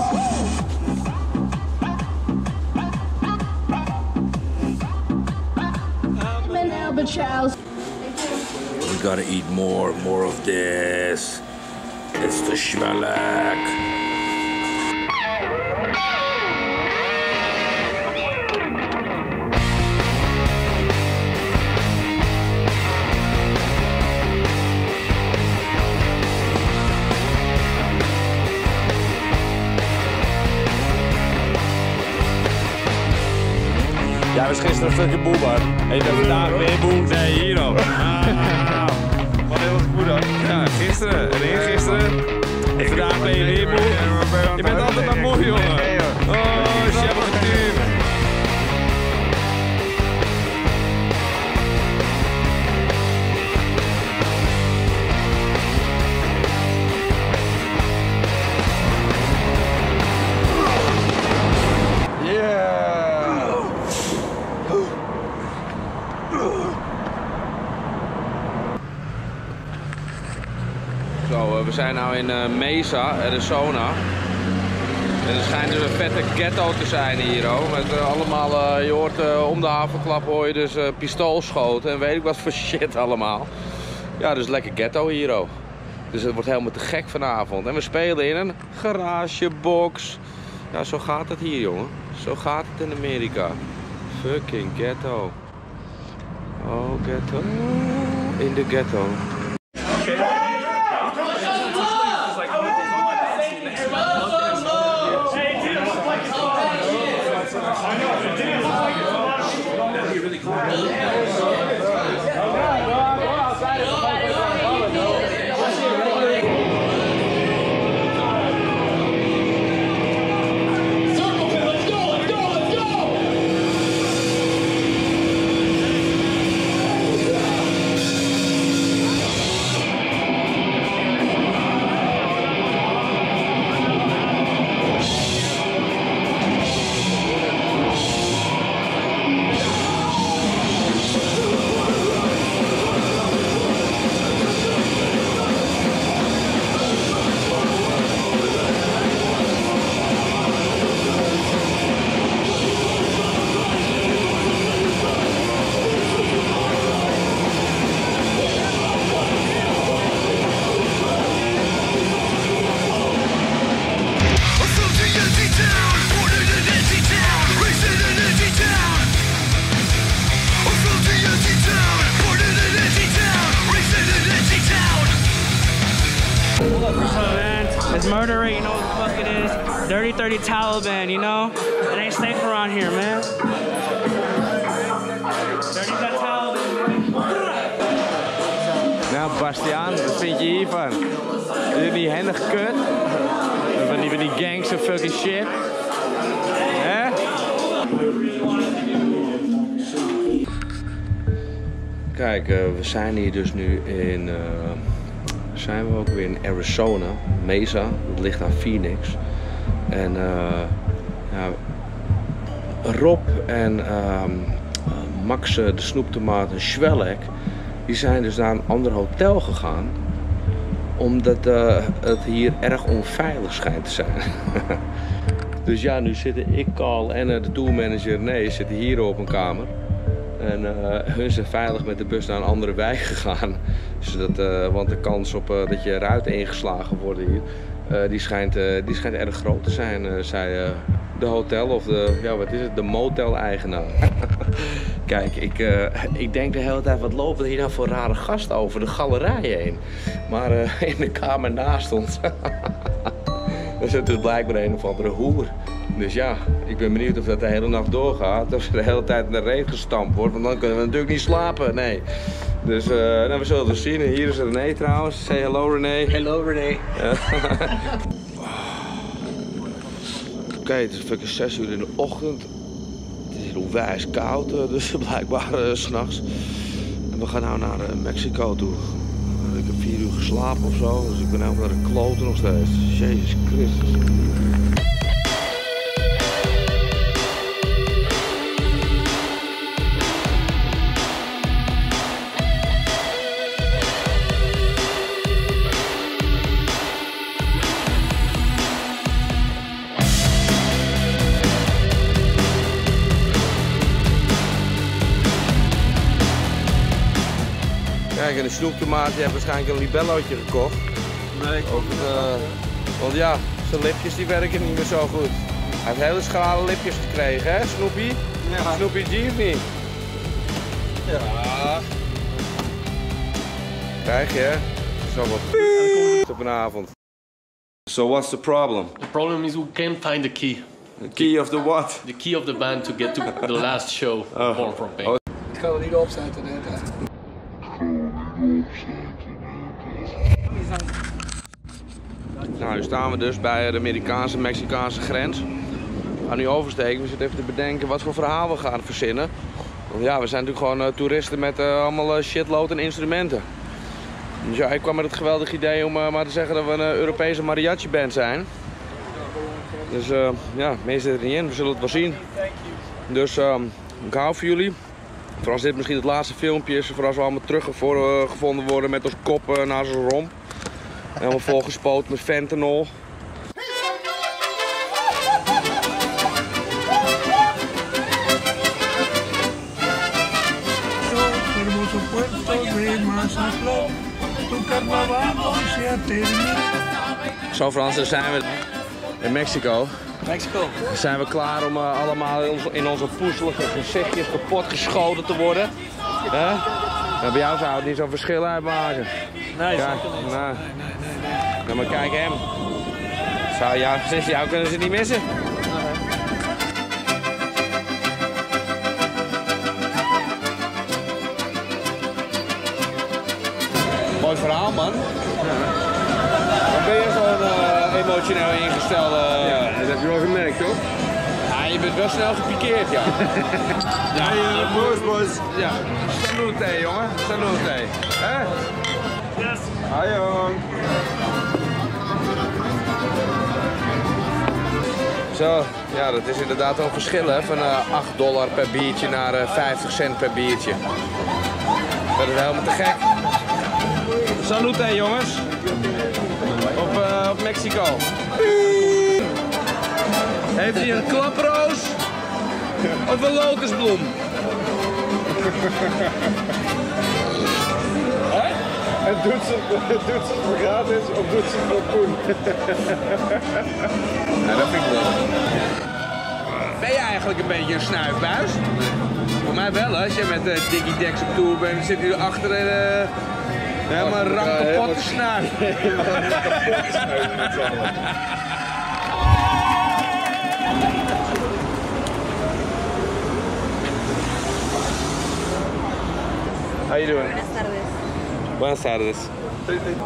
I'm an albatross. We gotta eat more, more of this. It's the schwelek. Jij was gisteren een fucking boelbar. En je bent vandaag weer boel. Nee, hier ook. Ah, wat heel goed hoor. Ja, gisteren en eergisteren. En vandaag ben je weer boel. Je bent altijd maar moe, jongen. Oh, shabbatatuur. Zo, we zijn nu in uh, Mesa, Arizona. En er schijnt dus een vette ghetto te zijn hier, oh. Met uh, allemaal, uh, je hoort uh, om de havenklap hoor je dus uh, pistoolschoten en weet ik wat voor shit allemaal. Ja, dus lekker ghetto hier, oh. Dus het wordt helemaal te gek vanavond. En we spelen in een garagebox. Ja, zo gaat het hier, jongen. Zo gaat het in Amerika. Fucking ghetto. Oh, ghetto. In de ghetto. It's murder rate, you know what the fuck it is. Dirty thirty Taliban, you know? It ain't safe around here, man. Dirty thirty Taliban. Nou, Bastiaan, wat vind je hiervan? Is dit niet hendig kut? Van die, van die gangster fucking shit. Hè? Kijk, uh, we zijn hier dus nu in... Uh, zijn we ook weer in Arizona, Mesa. Dat ligt aan Phoenix. En uh, ja, Rob en uh, Max de Snoeptomaat en Schwelek, die zijn dus naar een ander hotel gegaan. Omdat uh, het hier erg onveilig schijnt te zijn. Dus ja, nu zitten ik, Carl en uh, de tourmanager nee, zitten hier op een kamer. En uh, hun zijn veilig met de bus naar een andere wijk gegaan. Zodat, uh, want de kans op uh, dat je ruiten ingeslagen worden hier, uh, die, schijnt, uh, die schijnt erg groot te zijn, uh, zei uh, de hotel of de, ja wat is het, de motel-eigenaar. Kijk, ik, uh, ik denk de hele tijd, wat lopen er hier nou voor rare gasten over de galerij heen? Maar uh, in de kamer naast ons, er zit dus blijkbaar een of andere hoer. Dus ja, ik ben benieuwd of dat de hele nacht doorgaat, of er de hele tijd in de reet gestampt wordt, want dan kunnen we natuurlijk niet slapen, nee. Dus uh, nou, we zullen het zien. Hier is René trouwens. Say hello René. Hello René. Oké, okay, het is fucking zes uur in de ochtend. Het is hier onwijs koud, dus blijkbaar uh, s'nachts. En we gaan nou naar uh, Mexico toe. Ik heb vier uur geslapen of zo, dus ik ben helemaal naar de kloten nog steeds. Jezus Christus. Kijk, en de snoeptomaat die heeft waarschijnlijk een libellootje gekocht. Nee, ik ook uh, want ja, zijn lipjes die werken niet meer zo goed. Hij heeft hele schrale lipjes gekregen, hè, Snoopy? Ja. Snoopy G of niet? Ja. Krijg je, zo wat op een avond. So what's the problem? The problem is we can't find the key. The key of the what? The key of the band to get to the last show of Born From Pain. Oh. Ik ga er niet opzetten, hè. Nou, nu staan we dus bij de Amerikaanse-Mexicaanse grens. We gaan nu oversteken. We zitten even te bedenken wat voor verhaal we gaan verzinnen. Want ja, we zijn natuurlijk gewoon uh, toeristen met uh, allemaal uh, shitload en instrumenten. Dus ja, ik kwam met het geweldige idee om uh, maar te zeggen dat we een uh, Europese mariachi-band zijn. Dus uh, ja, meer zit er niet in. We zullen het wel zien. Dus uh, ik hou van jullie. Voor als dit misschien het laatste filmpje is, voor als we allemaal teruggevonden worden met ons kop uh, naar zijn romp. Helemaal volgespoten met fentanyl. Zo Frans, dan zijn we in Mexico. Mexico. Dan zijn we klaar om uh, allemaal in onze poezelige gezichtjes kapot geschoten te worden. Huh? Nou, bij jou zou het niet zo'n verschil uitmaken. Nee, kijk, zeker niet. Nou, Nee, nee, nee, nee. nou, maar kijk hem. Zou jou, sinds jou kunnen ze niet missen. Mooi verhaal, man. Ja. Dan ben je zo'n uh, emotioneel ingestelde... Uh... Ja, dat heb je wel gemerkt, toch? Ja, je bent wel snel gepikeerd, ja. Ja, ja, boos, boos. Ja. Salute, jongen. Salute. Hè? Yes. Hi, jong. Zo, ja, dat is inderdaad wel een verschil, hè? Van uh, acht dollar per biertje naar uh, vijftig cent per biertje. Dat is helemaal te gek. Salute, jongens. Op, uh, op Mexico. Heeft hij een klaproos of een lotusbloem? Hè? En doet ze, doet ze het voor gratis of doet ze het voor poen? Ja, dat vind ik wel. Ben je eigenlijk een beetje een snuifbuis? Voor mij wel, als je met uh, Diggy Dex op tour bent, zit je achter en uh, helemaal rank kapot te snuiven. Helemaal kapot te snuiven met z'n allen. How you doing? Buenas tardes. Buenas tardes.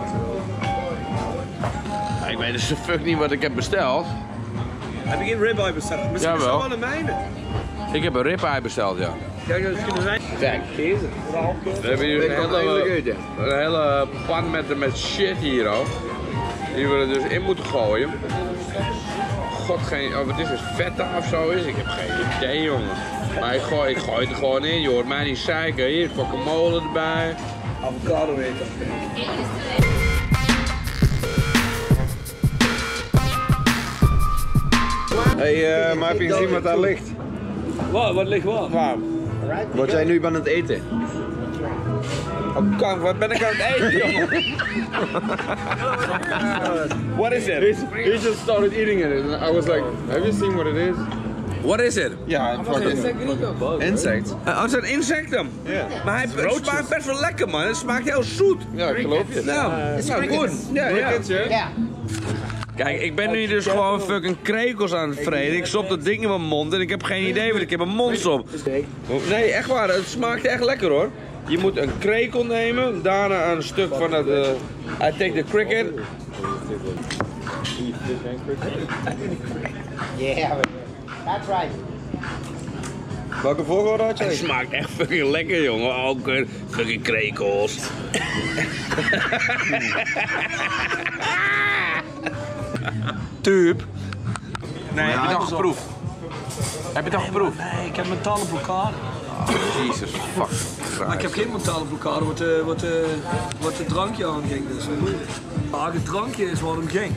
Ik weet dus de fuck niet wat ik heb besteld. Heb je geen ribeye besteld? Misschien is het wel een mijne. Ik heb een ribeye besteld, ja. Kijk, dat kunnen zijn. Kijk, Kezen. we hebben hier een hele, een hele pan met, met shit hier ook. Die we er dus in moeten gooien. God, geen, oh, wat is het, feta of zo is? Ik heb geen idee, jongen. Maar ik gooi, ik gooi het er gewoon in, je hoort mij niet zeiken. Hier, guacamole erbij. Avocado eten. Hé, hey, uh, maar heb je gezien wat daar ligt? Wat? Wat ligt wat? Wat jij nu bent aan het eten? Oh, kanker, wat ben ik aan het eten, jongen? What is it? He just started eating it and I was like, have you seen what it is? What is it? Ja, een fucking insect. Oh, het zijn insecten. Ja. Maar hij het smaakt best wel lekker, man. Het smaakt heel zoet. Ja, ik geloof je. Nou, nou goed. Ja, ja. Ja. Kijk, ik ben nu dus gewoon fucking krekels aan het vreten. Ik stop dat ding in mijn mond en ik heb geen idee wat ik in mijn mond stop. Nee, echt waar. Het smaakt echt lekker, hoor. Je moet een krekel nemen, daarna een stuk van het... Uh, I take the cricket. Yeah, that's right. Welke volgorde had je? Het smaakt echt fucking lekker, jongen. Ook uh, fucking krekels. Tuub. Nee, heb je het al geproefd? Heb je het al geproefd? Nee, ik heb mentale blokkade. Oh, Jesus, fuck. Maar ik heb geen mentale blokkade wat, uh, wat, uh, wat het drankje aanging. Dus. Maar het drankje is wat hem ging.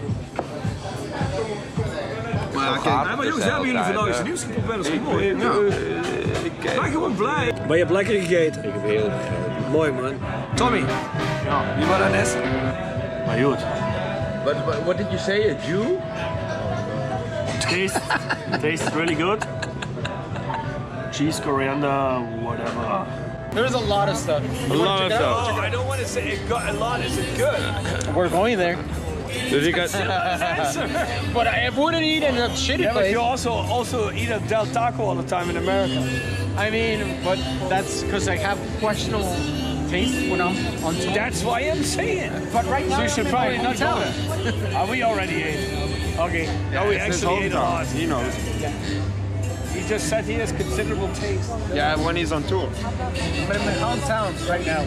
Maar, ja, kijk, nee, maar jongens, hebben jullie vandaag eens nieuws geprobeerd? Dat is mooi. Ja. Ik ben gewoon blij. Maar je hebt lekker gegeten? Ik heb heel gegeten. Mooi, man. Tommy, ja. Wie was dat net? Maar goed. What, what did you say, a Jew? Taste, tastes really good. Cheese, coriander, whatever. There's a lot of stuff. A lot of stuff. Oh, I don't want to say it got a lot. Is it good? We're going there. Dus ik had... But I wouldn't eat in a shitty yeah, place. but you also also eat a Del Taco all the time in America. I mean, but that's because I have questionable taste when I'm on tour. That's why I'm saying. But right now, so you should I'm probably in my not go hotel. there. Oh, we already ate. Okay. Yeah, no, we it's his actually ate a hometown. lot. He knows. He just said he has considerable taste. Yeah, when he's on tour. I'm in my hometown right now.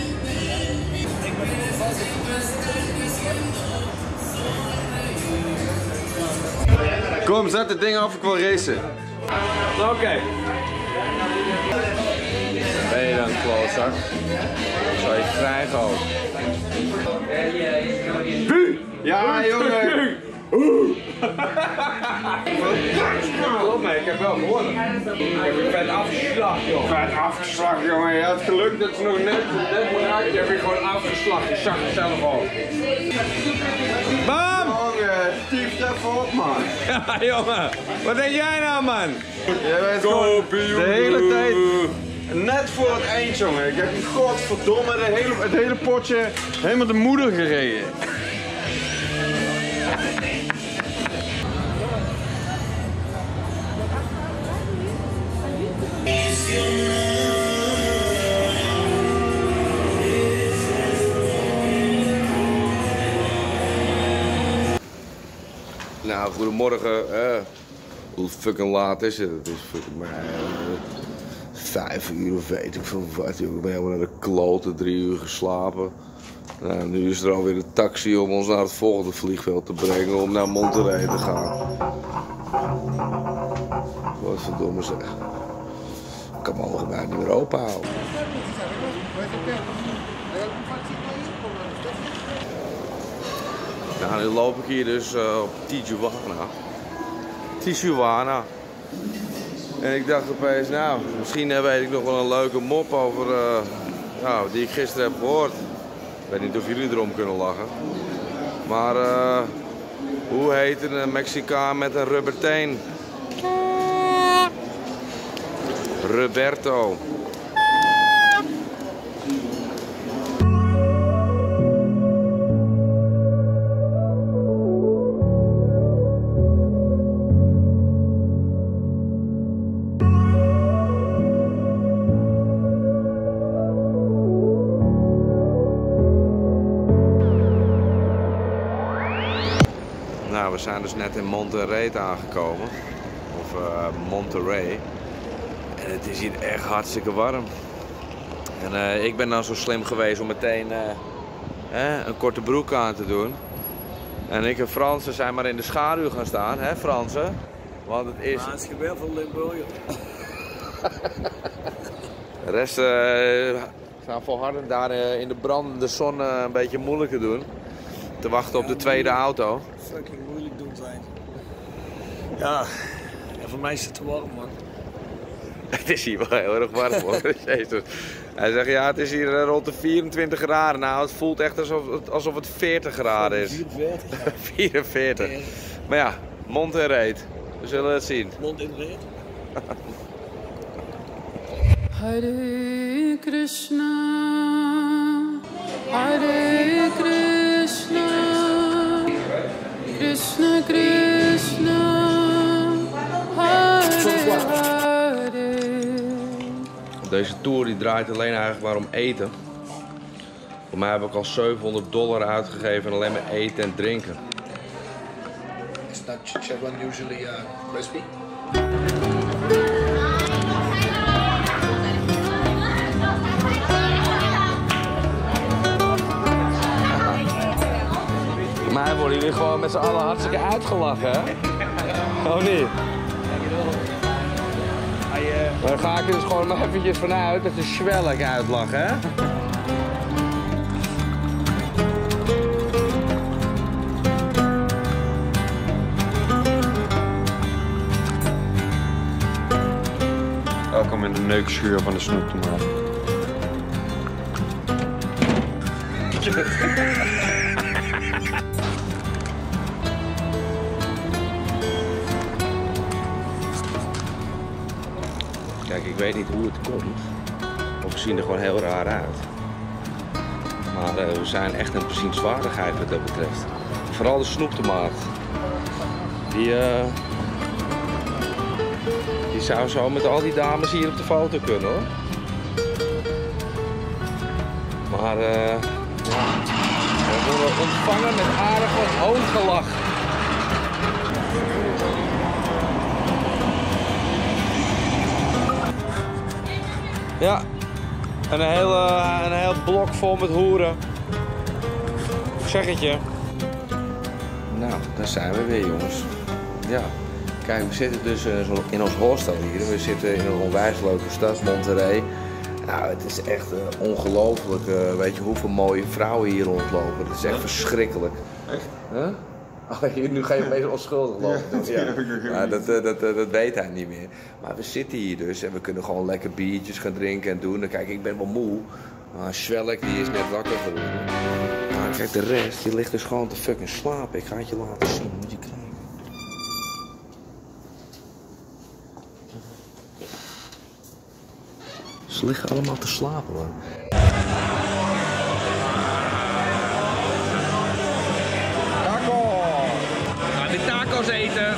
Kom, zet het ding af, ik wil racen. Oké. Okay. Ben je dan klootzak? Zou je krijgen ook. Puh! Ja, jongen! Klopt, maar ik heb wel gewonnen. Ik heb je vet afgeslacht, joh. Vet afgeslacht, jongen. Je had geluk dat ze nog net, net raakt. Je hebt je gewoon afgeslacht. Je zag het zelf al. Bam! Jongen, stief even op, man. Ja, jongen. Wat denk jij nou, man? Jij bent gewoon de hele tijd net voor het eind, jongen. Ik heb die godverdomme de hele, het hele potje helemaal de moeder gereden. Nou, goedemorgen. Eh, hoe fucking laat is het? Het is fucking maar uh, vijf uur of weet ik veel wat. Ik ben helemaal naar de kloten, drie uur geslapen. Nou, nu is er alweer een taxi om ons naar het volgende vliegveld te brengen om naar Monterrey te gaan. Wat verdomme zeg. Ik kan me allemaal niet meer openhouden. Nou, nu loop ik hier dus uh, op Tijuana. Tijuana. En ik dacht opeens, nou, misschien uh, weet ik nog wel een leuke mop over, uh, nou, die ik gisteren heb gehoord. Ik weet niet of jullie erom kunnen lachen. Maar uh, hoe heet een Mexicaan met een rubberteen? Roberto. Nou, we zijn dus net in Monterrey aangekomen. Of uh, Monterrey. En het is hier echt hartstikke warm. En uh, ik ben dan zo slim geweest om meteen uh, eh, een korte broek aan te doen. En ik en Fransen zijn maar in de schaduw gaan staan, hè Fransen? Want het is... Maar het is gebeurd van Limburg. De rest uh, staan volhardend daar uh, in de brandende zon uh, een beetje moeilijk te doen. Te wachten op de tweede auto. Fucking moeilijk doen zijn. Ja, en voor mij is het te warm, man. Het is hier wel heel erg warm hoor. Jezus. Hij zegt ja, het is hier rond de vierentwintig graden. Nou, het voelt echt alsof het, alsof het veertig graden is. vierenveertig. vierenveertig. Maar ja, mond en reet. We zullen het zien. Mond en reet. Hare Krishna, Hare Krishna, Krishna Krishna, Hare Hare. Deze tour die draait alleen eigenlijk maar om eten. Voor mij heb ik al zevenhonderd dollar uitgegeven en alleen maar eten en drinken. It's not chicharrón usually uh, crispy. Maar worden jullie gewoon met z'n allen hartstikke uitgelachen, hè? Of niet? Maar dan ga ik er dus gewoon maar eventjes vanuit dat ze zwellig uitlachen, hè? Welkom in de neukschuur van de snoeptomaat. Kijk, ik weet niet hoe het komt. Of we zien er gewoon heel raar uit. Maar uh, we zijn echt een bezienswaardigheid wat dat betreft. Vooral de snoeptomaat. Die, uh, die zou zo met al die dames hier op de foto kunnen hoor. Maar uh, ja. We worden ontvangen met aardig wat hoongelach. Ja, en een, hele, een heel blok vol met hoeren. Ik zeg het je. Nou, daar zijn we weer jongens. Ja, kijk, we zitten dus in ons hostel hier. We zitten in een onwijs leuke stad, Monterrey. Nou, het is echt uh, ongelooflijk. Uh, weet je hoeveel mooie vrouwen hier rondlopen. Het is echt verschrikkelijk. Echt? Huh? Oh, nu ga je een beetje onschuldig lopen. Ja, ja. Ja, dat, dat, dat, dat weet hij niet meer. Maar we zitten hier dus en we kunnen gewoon lekker biertjes gaan drinken en doen. En kijk, ik ben wel moe. Maar Zwelk die is net wakker geworden. Maar kijk, de rest die ligt dus gewoon te fucking slapen. Ik ga het je laten zien. Moet je kijken. Ze liggen allemaal te slapen hoor. Tacos eten.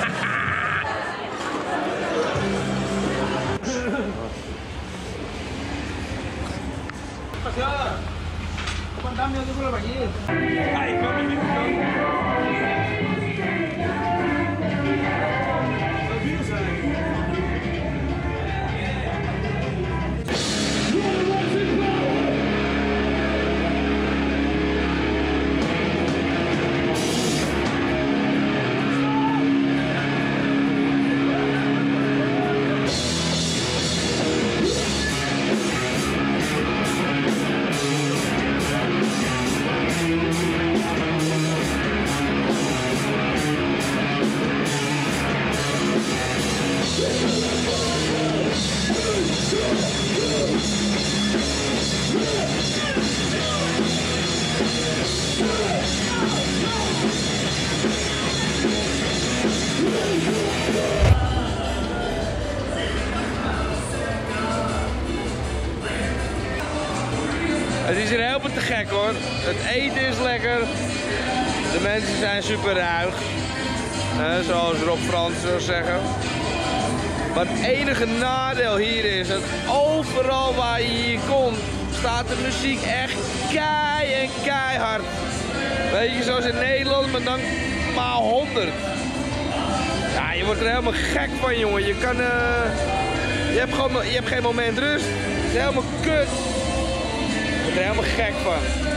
Het is hier helemaal te gek hoor. Het eten is lekker. De mensen zijn super ruig. Eh, zoals Rob Frans zou zeggen. Maar het enige nadeel hier is dat overal waar je hier komt, staat de muziek echt kei en keihard. Weet je, zoals in Nederland, maar dan maal honderd. Ja, je wordt er helemaal gek van jongen. Je kan, uh, je hebt gewoon, je hebt geen moment rust. Het is helemaal kut. Je wordt er helemaal gek van.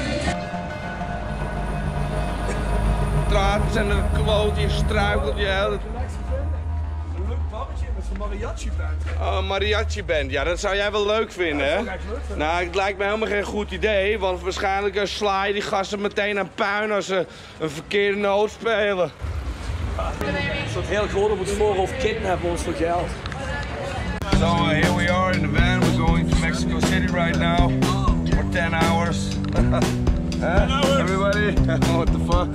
Straten zijn er kloot, je struikelt, je hele... Een leuk babbetje met zo'n mariachi-band. Oh, een mariachi-band. Ja, dat zou jij wel leuk vinden, hè? Nou, het lijkt me helemaal geen goed idee, want waarschijnlijk sla je die gasten meteen aan puin als ze een verkeerde noot spelen. Als dat heel groot op het voorhoofd kidnappen ons voor geld. So uh, here we are in the van. We're going to Mexico City right now for ten hours. Huh? Everybody? What the fuck?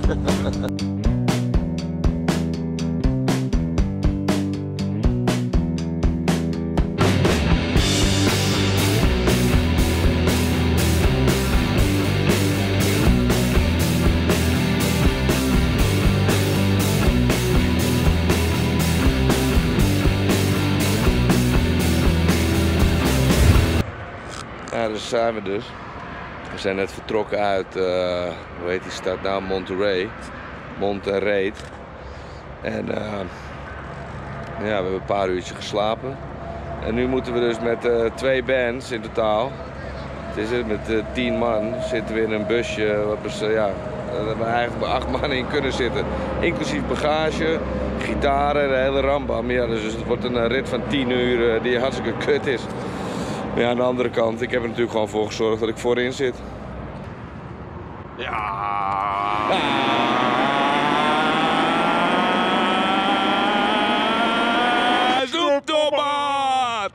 Ja, daar zijn we dus. We zijn net vertrokken uit, uh, hoe heet die stad nou? Monterrey. Monterrey. En uh, ja, we hebben een paar uurtjes geslapen. En nu moeten we dus met uh, twee bands in totaal. Het is het, met uh, tien man zitten we in een busje. Wat is, uh, ja, daar hebben we eigenlijk maar acht man in kunnen zitten. Inclusief bagage, gitaren, de hele rambam. Ja, dus het wordt een uh, rit van tien uur uh, die hartstikke kut is. Maar ja, aan de andere kant, ik heb er natuurlijk gewoon voor gezorgd dat ik voorin zit. Ja. Zoeptomaat!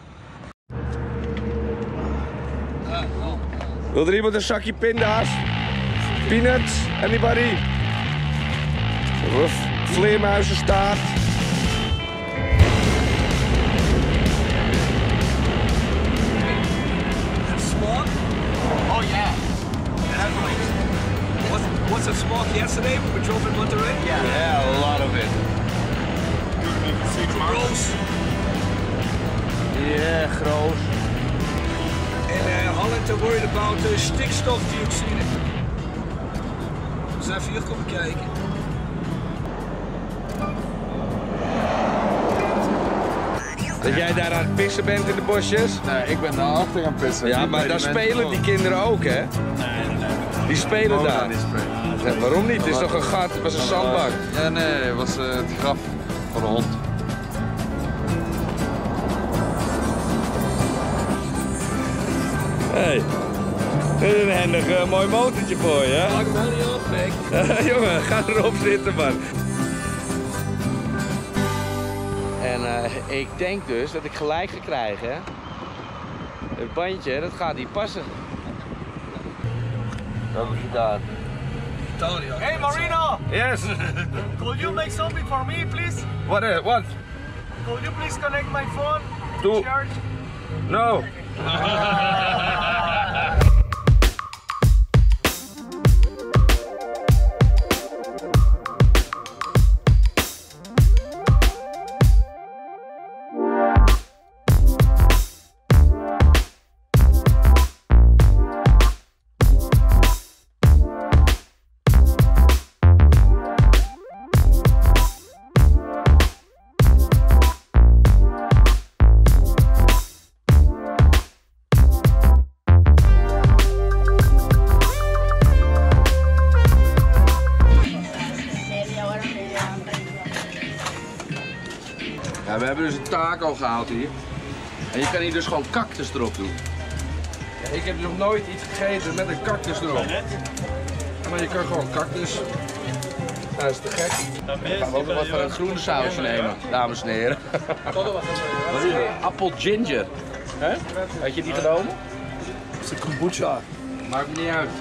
Wil er iemand een zakje pinda's? Peanuts? Anybody? Vleermuizenstaart? Oh yeah, definitely. Was, was it smoke yesterday when we drove in Monterrey? Yeah, yeah, a lot of it. You can see gross. Yeah, gross. And uh, Holland are worried about uh, stikstofdioxide. Dus even hier komen kijken. Dat jij daar aan het pissen bent in de bosjes? Nee, ik ben daar achter gaan pissen. Ja, maar daar spelen die kinderen ook, hè? Nee, nee, nee. Die spelen oh, daar. Die spelen. Ja, waarom niet? Het is toch een gat? Het was een zandbak. Ja, nee, het was uh, het graf van de hond. Hé, hey. Dit is een handig uh, mooi motortje voor je, hè? Maak hem wel niet op, Mick. Jongen, ga erop zitten, man. En uh, ik denk dus dat ik gelijk ga krijgen. Het bandje, dat gaat niet passen. Welke gitaar? Hey Marino! Yes! Could you make something for me, please? What? Uh, what? Could you please connect my phone to to charge? No! Ja, we hebben dus een taco gehaald hier. En je kan hier dus gewoon cactus erop doen. Ja, ik heb nog nooit iets gegeten met een cactus erop. Maar je kan gewoon cactus. Nou, dat is te gek. Dan gaan we ook nog wat van een groene sausje nemen, dames en heren. Wat is dit? Appel ginger. He? Had je die genomen? Dat is een kombucha. Maakt me niet uit.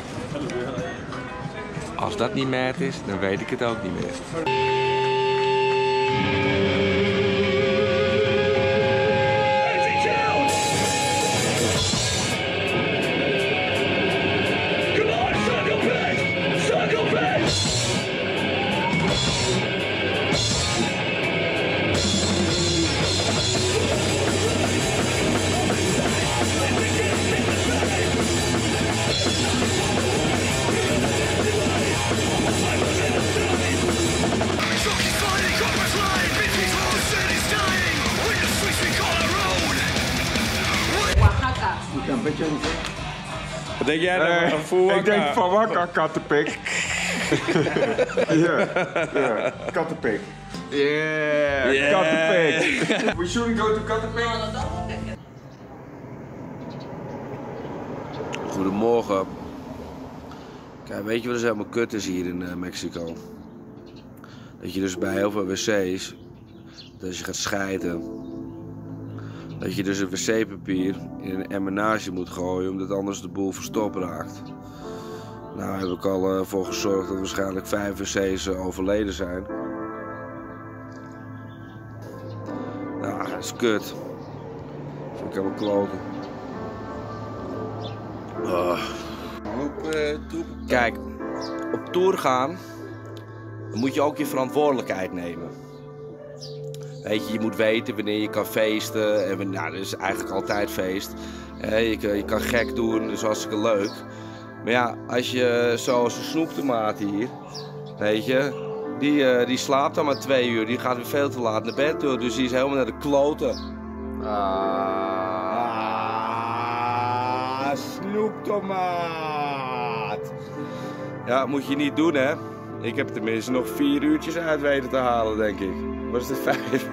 Als dat niet maat is, dan weet ik het ook niet meer. Wat denk jij nou? Uh, Voor ik denk van wakka kattenpik. Ja, ja, kattenpik. Yeah, yeah. kattenpik. We shouldn't go to kattenpik. Goedemorgen. Kijk, weet je wat dus helemaal kut is hier in uh, Mexico? Dat je dus bij heel veel wc's, dat als je gaat scheiden, Dat je dus een wc-papier in een emmer naast je moet gooien, omdat anders de boel verstopt raakt. Nou heb ik al uh, voor gezorgd dat waarschijnlijk vijf wc's uh, overleden zijn. Nou, dat is kut. Vind ik helemaal kloten. Oh. Kijk, op tour gaan, dan moet je ook je verantwoordelijkheid nemen. Weet je, je moet weten wanneer je kan feesten. En, nou, dat is eigenlijk altijd feest. Je kan, je kan gek doen, dat is hartstikke leuk. Maar ja, als je zoals een snoeptomaat hier, weet je, die, uh, die slaapt dan maar twee uur. Die gaat weer veel te laat naar bed toe, dus die is helemaal naar de kloten. Ah, snoeptomaat. Ja, moet je niet doen, hè. Ik heb tenminste nog vier uurtjes uit weten te halen, denk ik. Was het vijf?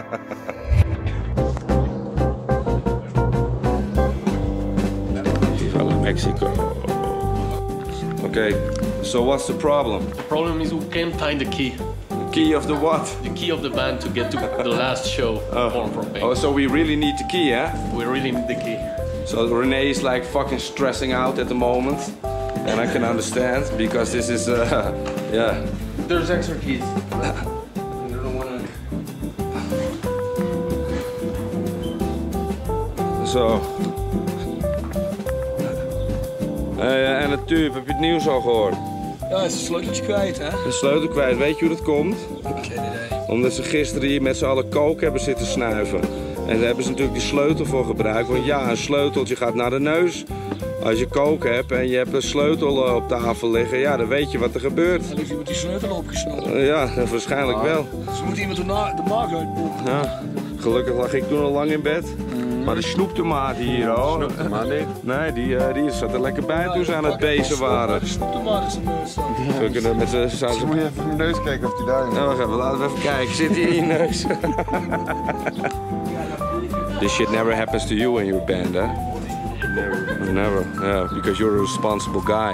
Viva Mexico. Okay, so what's the problem? The problem is we can't find the key. The key of the what? The key of the band to get to the last show. Oh. Born from Pain. Oh, so we really need the key, yeah? We really need the key. So Renee is like fucking stressing out at the moment. And I can understand, because this is, uh, yeah. There's extra keys. Zo. Uh, en natuurlijk, heb je het nieuws al gehoord? Ja, hij is een sleuteltje kwijt, hè? Een sleutel kwijt, weet je hoe dat komt? Geen idee. Omdat ze gisteren hier met z'n allen kook hebben zitten snuiven. En daar hebben ze natuurlijk die sleutel voor gebruikt. Want ja, een sleuteltje gaat naar de neus. Als je kook hebt en je hebt een sleutel op tafel liggen, ja, dan weet je wat er gebeurt. Dan heeft iemand die sleutel opgesnoven. Uh, ja, waarschijnlijk ah. wel. Dus moet iemand de, na de maag uitpoepen. Ja, gelukkig lag ik toen al lang in bed. Mm. Maar de snoeptomaat hier, hoor. Snoeptomaat, nee? Nee, die, uh, die zat er lekker bij ja, toen ze aan het bezen waren. De snoeptomaat is zijn neus. We kunnen met z'n... Dus moet je even in mijn neus kijken of die daar is. Nou, wacht even, laten we even kijken. Zit hij in je neus? This shit never happens to you in your band, hè? Never. Never, yeah, because you're a responsible guy.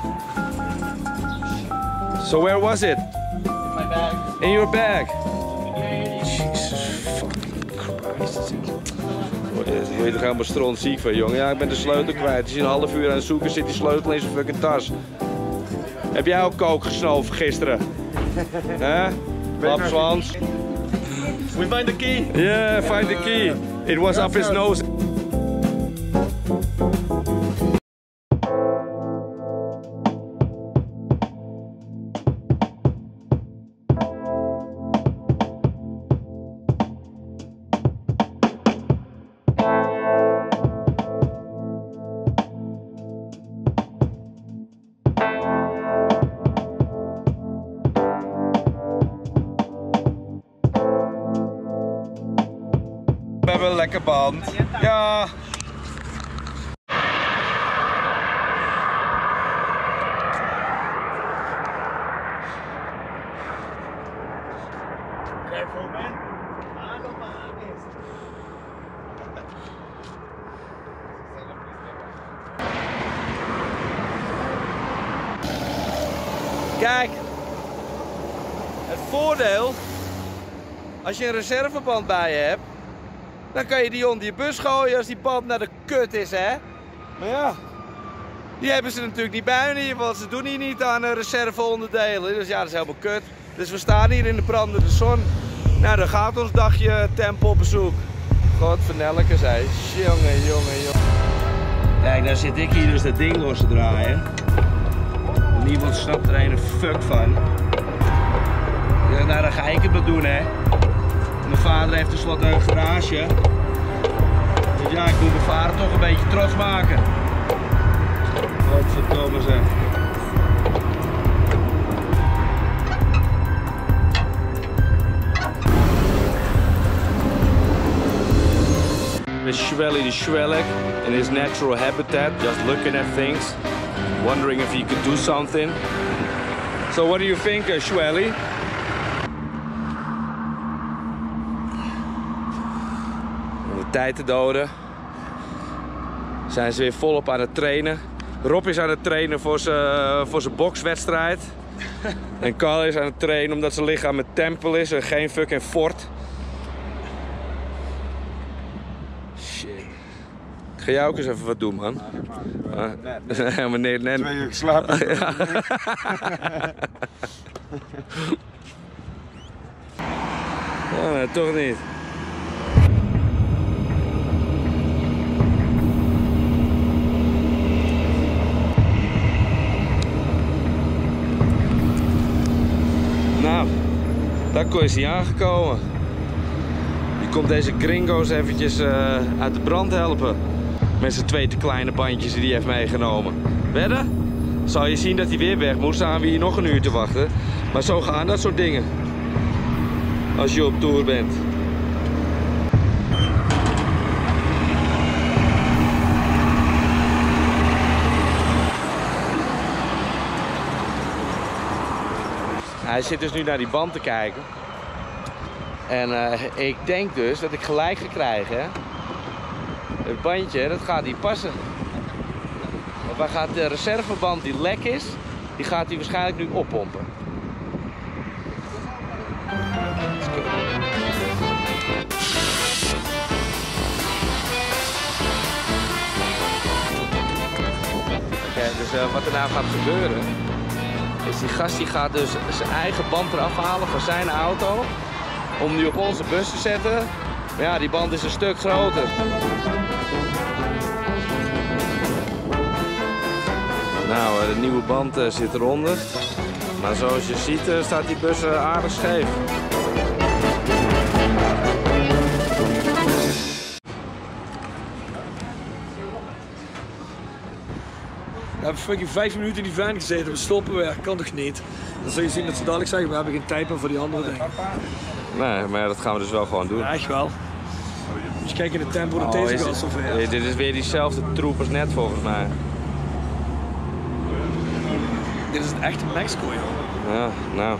So where was it? In my bag. In your bag? Yeah. Jesus fucking Christ. Word je toch helemaal strontziek van, jongen? Ja, ik ben de sleutel kwijt. Als je een half uur aan het zoeken zit die sleutel in zijn fucking tas. Heb jij ook kook gesnoven gisteren? Hè? Lapswans? We find the key. Yeah, find the key. It was up his nose. We hebben een lekker band. Ja. Careful, man. Mano, mames. Kijk, het voordeel, als je een reserveband bij je hebt, dan kan je die onder je bus gooien als die band naar de kut is, hè? Maar ja, die hebben ze natuurlijk niet bij hier, want ze doen hier niet aan reserveonderdelen. Dus ja, dat is helemaal kut. Dus we staan hier in de brandende zon. Nou, dan gaat ons dagje tempelbezoek. Godvernelke, zei. Jongen, jongen, jongen. Kijk, daar zit ik hier dus dat ding los te draaien. Niemand snapt er een fuck van. Ja, nou, dan ga ik het maar doen, hè. Mijn vader heeft tenslotte een garage. Dus ja, ik moet mijn vader toch een beetje trots maken. Godverdomme zeg. With Schwelly the Schwellig in his natural habitat, just looking at things, wondering if he could do something. So what do you think, uh, Schwelly? Om de tijd te doden zijn ze weer volop aan het trainen. Rob is aan het trainen voor zijn voor zijn bokswedstrijd. En Carl is aan het trainen omdat zijn lichaam een tempel is en geen fucking fort. Ik ga jou ook eens even wat doen, man. Ja, maar nee, nee. Twee uur geslapen. Ja. Oh, nee, toch niet. Nou, daar is hij aangekomen. Je komt deze gringo's eventjes uh, uit de brand helpen. Met zijn twee te kleine bandjes die hij heeft meegenomen. Wedden? Zal je zien dat hij weer weg moet, staan we hier nog een uur te wachten. Maar zo gaan dat soort dingen. Als je op tour bent. Hij zit dus nu naar die band te kijken. En uh, ik denk dus dat ik gelijk ga krijgen. Hè? Het bandje, dat gaat niet passen. Want wij gaan de reserveband die lek is, die gaat hij waarschijnlijk nu oppompen. Oké, dus uh, wat er nou gaat gebeuren, is die gast die gaat dus zijn eigen band eraf halen van zijn auto, om die op onze bus te zetten. Maar ja, die band is een stuk groter. Nou, de nieuwe band uh, zit eronder. Maar zoals je ziet uh, staat die bus uh, aardig scheef. We hebben fucking vijf minuten in die van gezeten, we stoppen weer, kan toch niet? Dan zul je zien dat ze dadelijk zeggen, we hebben geen tijd meer voor die andere dingen. Nee, maar dat gaan we dus wel gewoon doen. Ja, echt wel. Moet je kijken in de tempo dat oh, deze gaat zover. Dit is weer diezelfde troep als net volgens mij. Dit is het echte Mexico, joh. Ja, nou.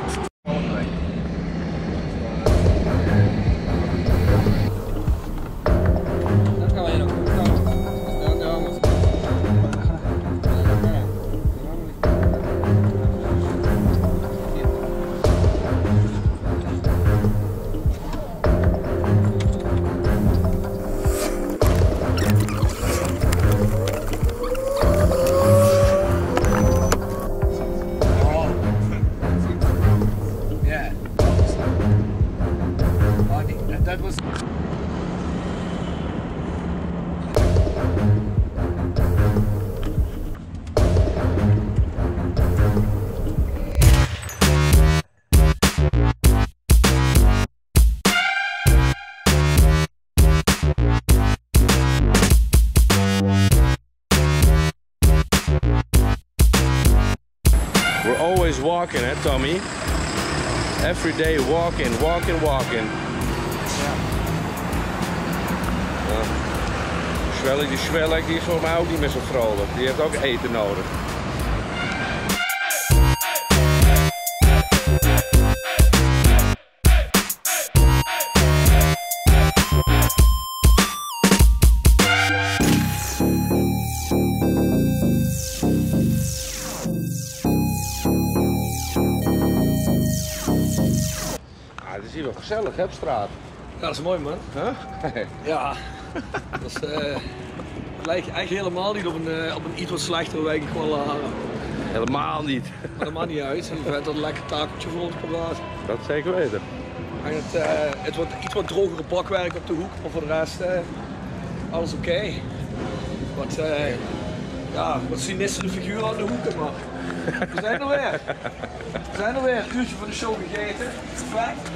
Walking, hè, Tommy? Every day walking, walking, walking. Ja. Ja. Zwelk, die Zwelk, die is volgens mij ook niet meer zo vrolijk. Die heeft ook eten nodig. Gezellig, hè, op straat. Ja, dat is mooi, man. Huh? Ja, dat is, uh, lijkt eigenlijk helemaal niet op een, uh, op een iets wat slechtere wijk in Guadalajara. Helemaal niet. Maar dat maakt niet uit. Je bent dat een lekker takeltje voor ons praat. Dat zeker weten. En het, uh, het wordt iets wat drogere bakwerk op de hoek, maar voor de rest uh, alles oké. Okay. Wat, uh, ja, wat sinistere figuur aan de hoeken, maar we zijn er weer. We zijn er weer. Een uurtje voor de show gegeten. Perfect.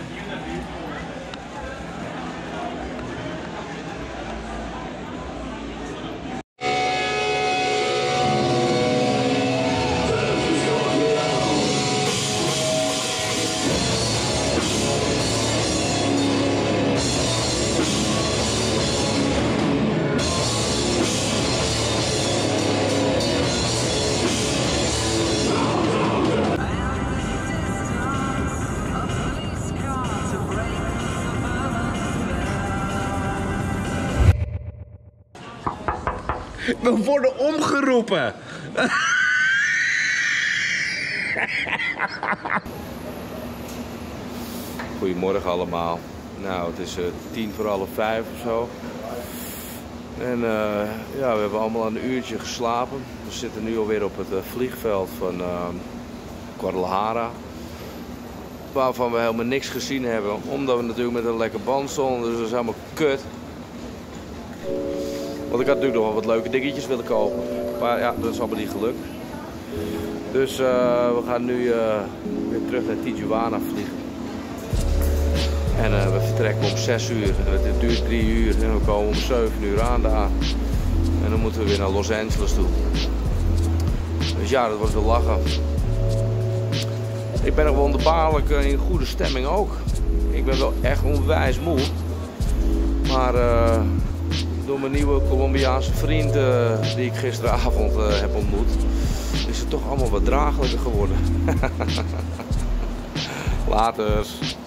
We worden omgeroepen. Goedemorgen allemaal. Nou, het is uh, tien voor half vijf of zo. En uh, ja, we hebben allemaal een uurtje geslapen. We zitten nu alweer op het uh, vliegveld van uh, Guadalajara. Waarvan we helemaal niks gezien hebben. Omdat we natuurlijk met een lekker band stonden. Dus dat is helemaal kut. Want ik had natuurlijk nog wel wat leuke dingetjes willen kopen. Maar ja, dat is allemaal niet gelukt. Dus uh, we gaan nu uh, weer terug naar Tijuana vliegen. En uh, we vertrekken om zes uur. En het duurt drie uur. En we komen om zeven uur aan daar. En dan moeten we weer naar Los Angeles toe. Dus ja, dat wordt wel lachen. Ik ben nog wonderbaarlijk uh, in goede stemming ook. Ik ben wel echt onwijs moe. Maar uh, door mijn nieuwe Colombiaanse vriend uh, die ik gisteravond uh, heb ontmoet, is het toch allemaal wat draaglijker geworden. Laters.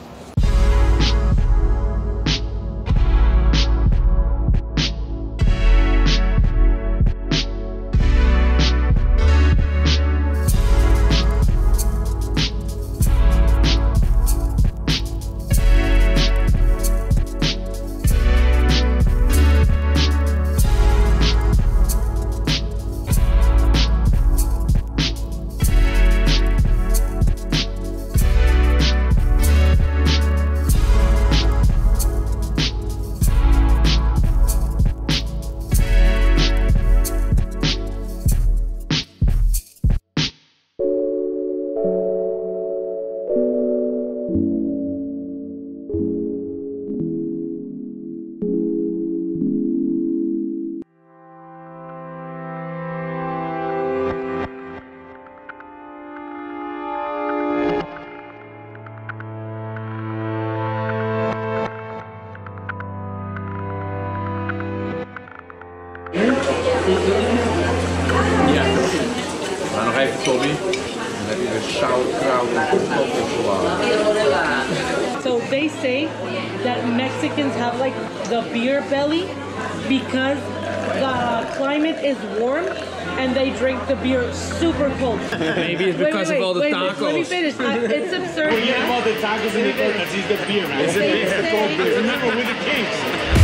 Ja, maar nog even Tommy. Dan heb je weer sauerkraut en knoflooksalade. So they say that Mexicans have like the beer belly because the climate is warm and they drink the beer super cold. Maybe it's because wait, wait, of all the wait, tacos. Wait, let me finish. I, it's absurd. We eat all the tacos in the coconut, he's got beer, man. It's a beer. It's the cold beer. Remember, we're the kings.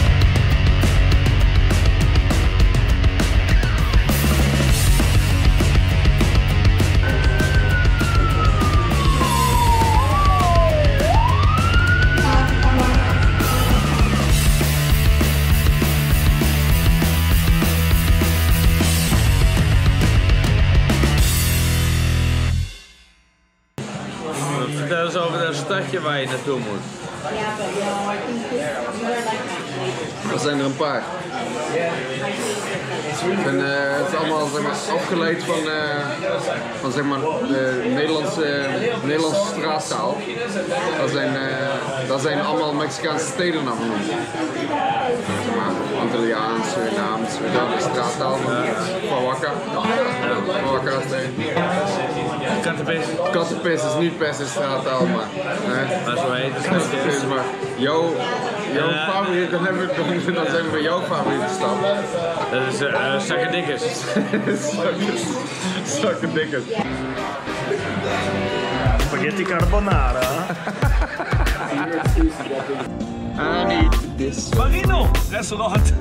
Vertel eens over dat stadje waar je naartoe moet. Er zijn er een paar. En, uh, het is allemaal zeg maar, afgeleid van, uh, van zeg maar, de Nederlandse, Nederlandse straattaal. Dat zijn, uh, dat zijn allemaal Mexicaanse steden naar genoemd. Zeg maar, Antilliaans, Surinaams, de straattaal van Oaxaca. Oaxaca is de... Kattenpis. Kattenpis is niet per se straattaal, maar... Uh, maar zo heet het. Kattenpis, maar jouw, jouw ja. favoriet, dan, hebben we, dan zijn we bij jouw favoriete stad. Dat is uh, Zacatecas. Zacatecas. Spaghetti carbonara. I need this. Marino, restaurant.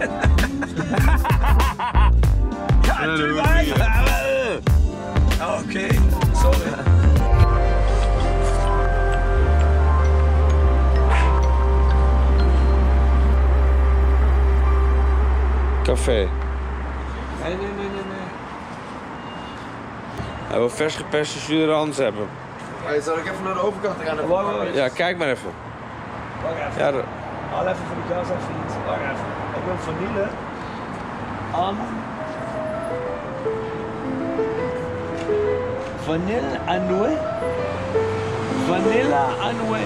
Ja, natuurlijk. Oké, okay. Sorry. Café. Nee, nee, nee, nee, nee. Hij wil vers geperste jus d'orange hebben. Hey, zal ik even naar de overkant gaan? Ja, kijk maar even. Wacht even. Ja, de... Haal even voor de gas even iets. Wacht even. Ik wil vanille. Aan. Vanille anoué. Vanilla anoué.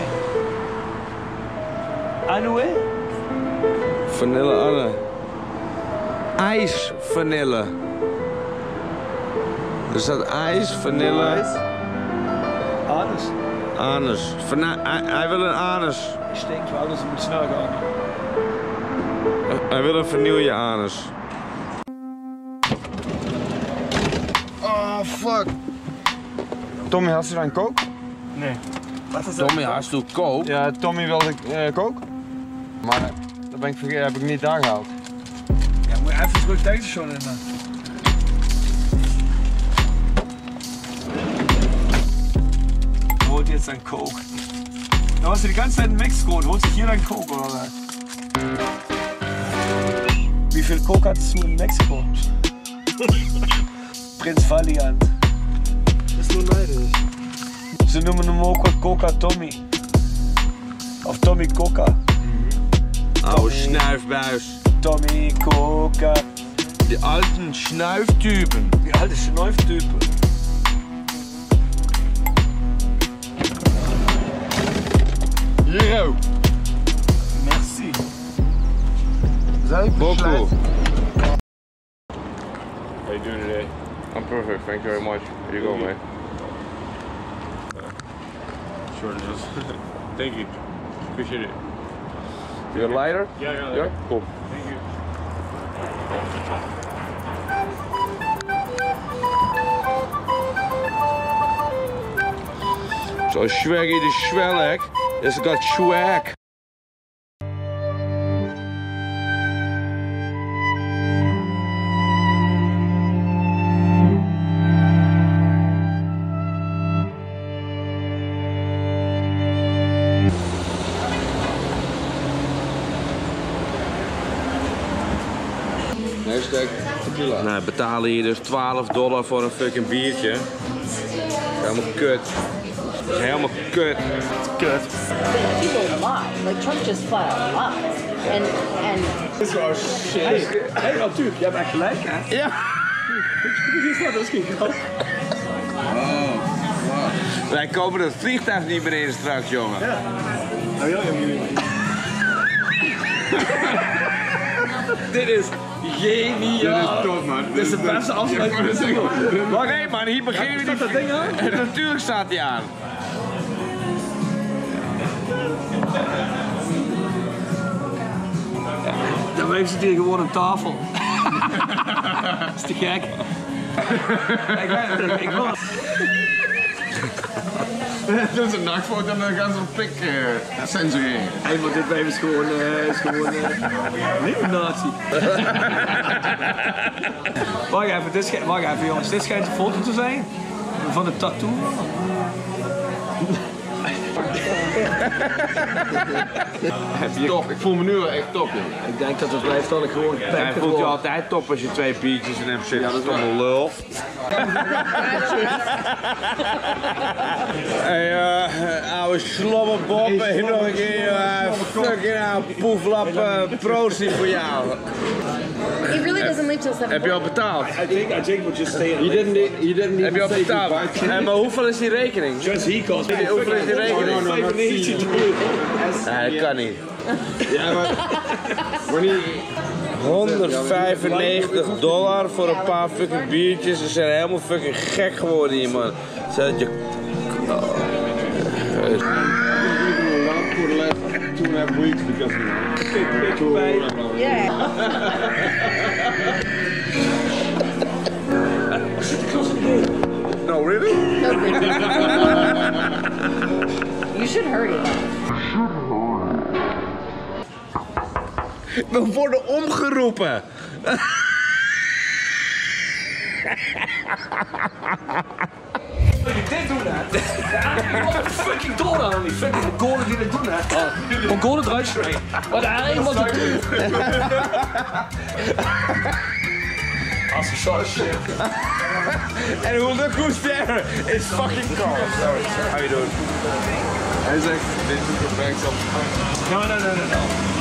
Anoué? Vanille Anne. IJs vanille. Er staat ijs, vanille. Anus. Anus. Vana hij, hij wil een anus. Ik stink wel, dus het moet snel gaan. Hij wil een vanille anus. Oh, fuck. Tommy, had ze dan kook? Nee. Wat is dat? Tommy, had je kook? Ja, Tommy wilde uh, kook. Maar dat ben ik vergeten, heb ik niet daar gehaald. Ja, moet terug tankstation in. Holt jetzt ein Coke. Da warst du die ganze Zeit in Mexiko und holst dich hier dein Coke, oder was? Wie viel Coke hattest du in Mexiko? Prinz Valiant. Das ist nur neidisch. Ze noemen hem ook Coca Tommy. Of Tommy Coca. Oude snuifbuis. Tommy Coca. Die alten Snuiftypen. Die alte Snuiftypen. Hier. Merci. Boko. How you doing today? I'm perfect, thank you very much. Here you go, man. Sure it is. Thank you. Appreciate it. You got a lighter? Yeah, I got a Yeah? lighter. Cool. Thank you. So swaggy the swag. It's got swag. Nou, betalen hier dus twaalf dollar voor een fucking biertje. Dat is helemaal kut. Dat is helemaal kut. Kut. People lie. Like Trump just flat out lies. And and. This is our shit. Hey, hey, natuurlijk, jij hebt echt gelijk, hè? Ja. Wie is dat? Dat is geen grap. Wij komen het vliegtuig niet meer in straks, jongen. Ja. Nou, jij hebt jullie. Dit is geniaal. Dit is top, man. Dit is de beste afsluiting. Wacht, nee, man, hier beginnen we niet. Staat dat ding aan? Natuurlijk staat hij aan. Dan heeft ze hier gewoon een tafel. Dat is te gek. Ik weet ik wil. Dat is een nachtfoto en dan gaan ze een pik uh, censureren. Hey, maar dit wijf is gewoon, uh, is gewoon uh, een nazi. Wacht even, dit schijnt, wacht even jongens, dit schijnt een foto te zijn van de tattoo. Top, ik voel me nu wel echt top, joh. Ik denk dat het blijft dan gewoon gepakt. Hij voelt je altijd top als je twee biertjes in hem zit. Ja, dat is toch een lul. Hey, uh, ouwe slobberbob, nog een keer, uh, fucking ouwe poeflap, uh, proost voor jou. He really doesn't leave till seven. Heb je al betaald? I think I think we'll just stay in. Je didn't, je didn't Heb je al betaald? Hey, maar hoeveel is die rekening? Just he cost me. Hoeveel is die rekening? vijfennegentig. Nee, dat kan niet. Ja, maar wanneer... honderdvijfennegentig dollar voor een paar fucking biertjes. Ze zijn helemaal fucking gek geworden hier, man. Zet je... For the last two and a half weeks because you know. Yeah. No, really? No, really. You should hurry. We worden omgeroepen. Dit doen, hè? Wat een fucking dollar aan die fucking Mongolen die dit doen, hè? Mongolen druisstraight. Wat eigenlijk wat het doen. Als je zo shit. En hoe look who's there? It's fucking Carl. How you doing? Hij zegt, dit doet er werk zelf. No, no, no, no, no.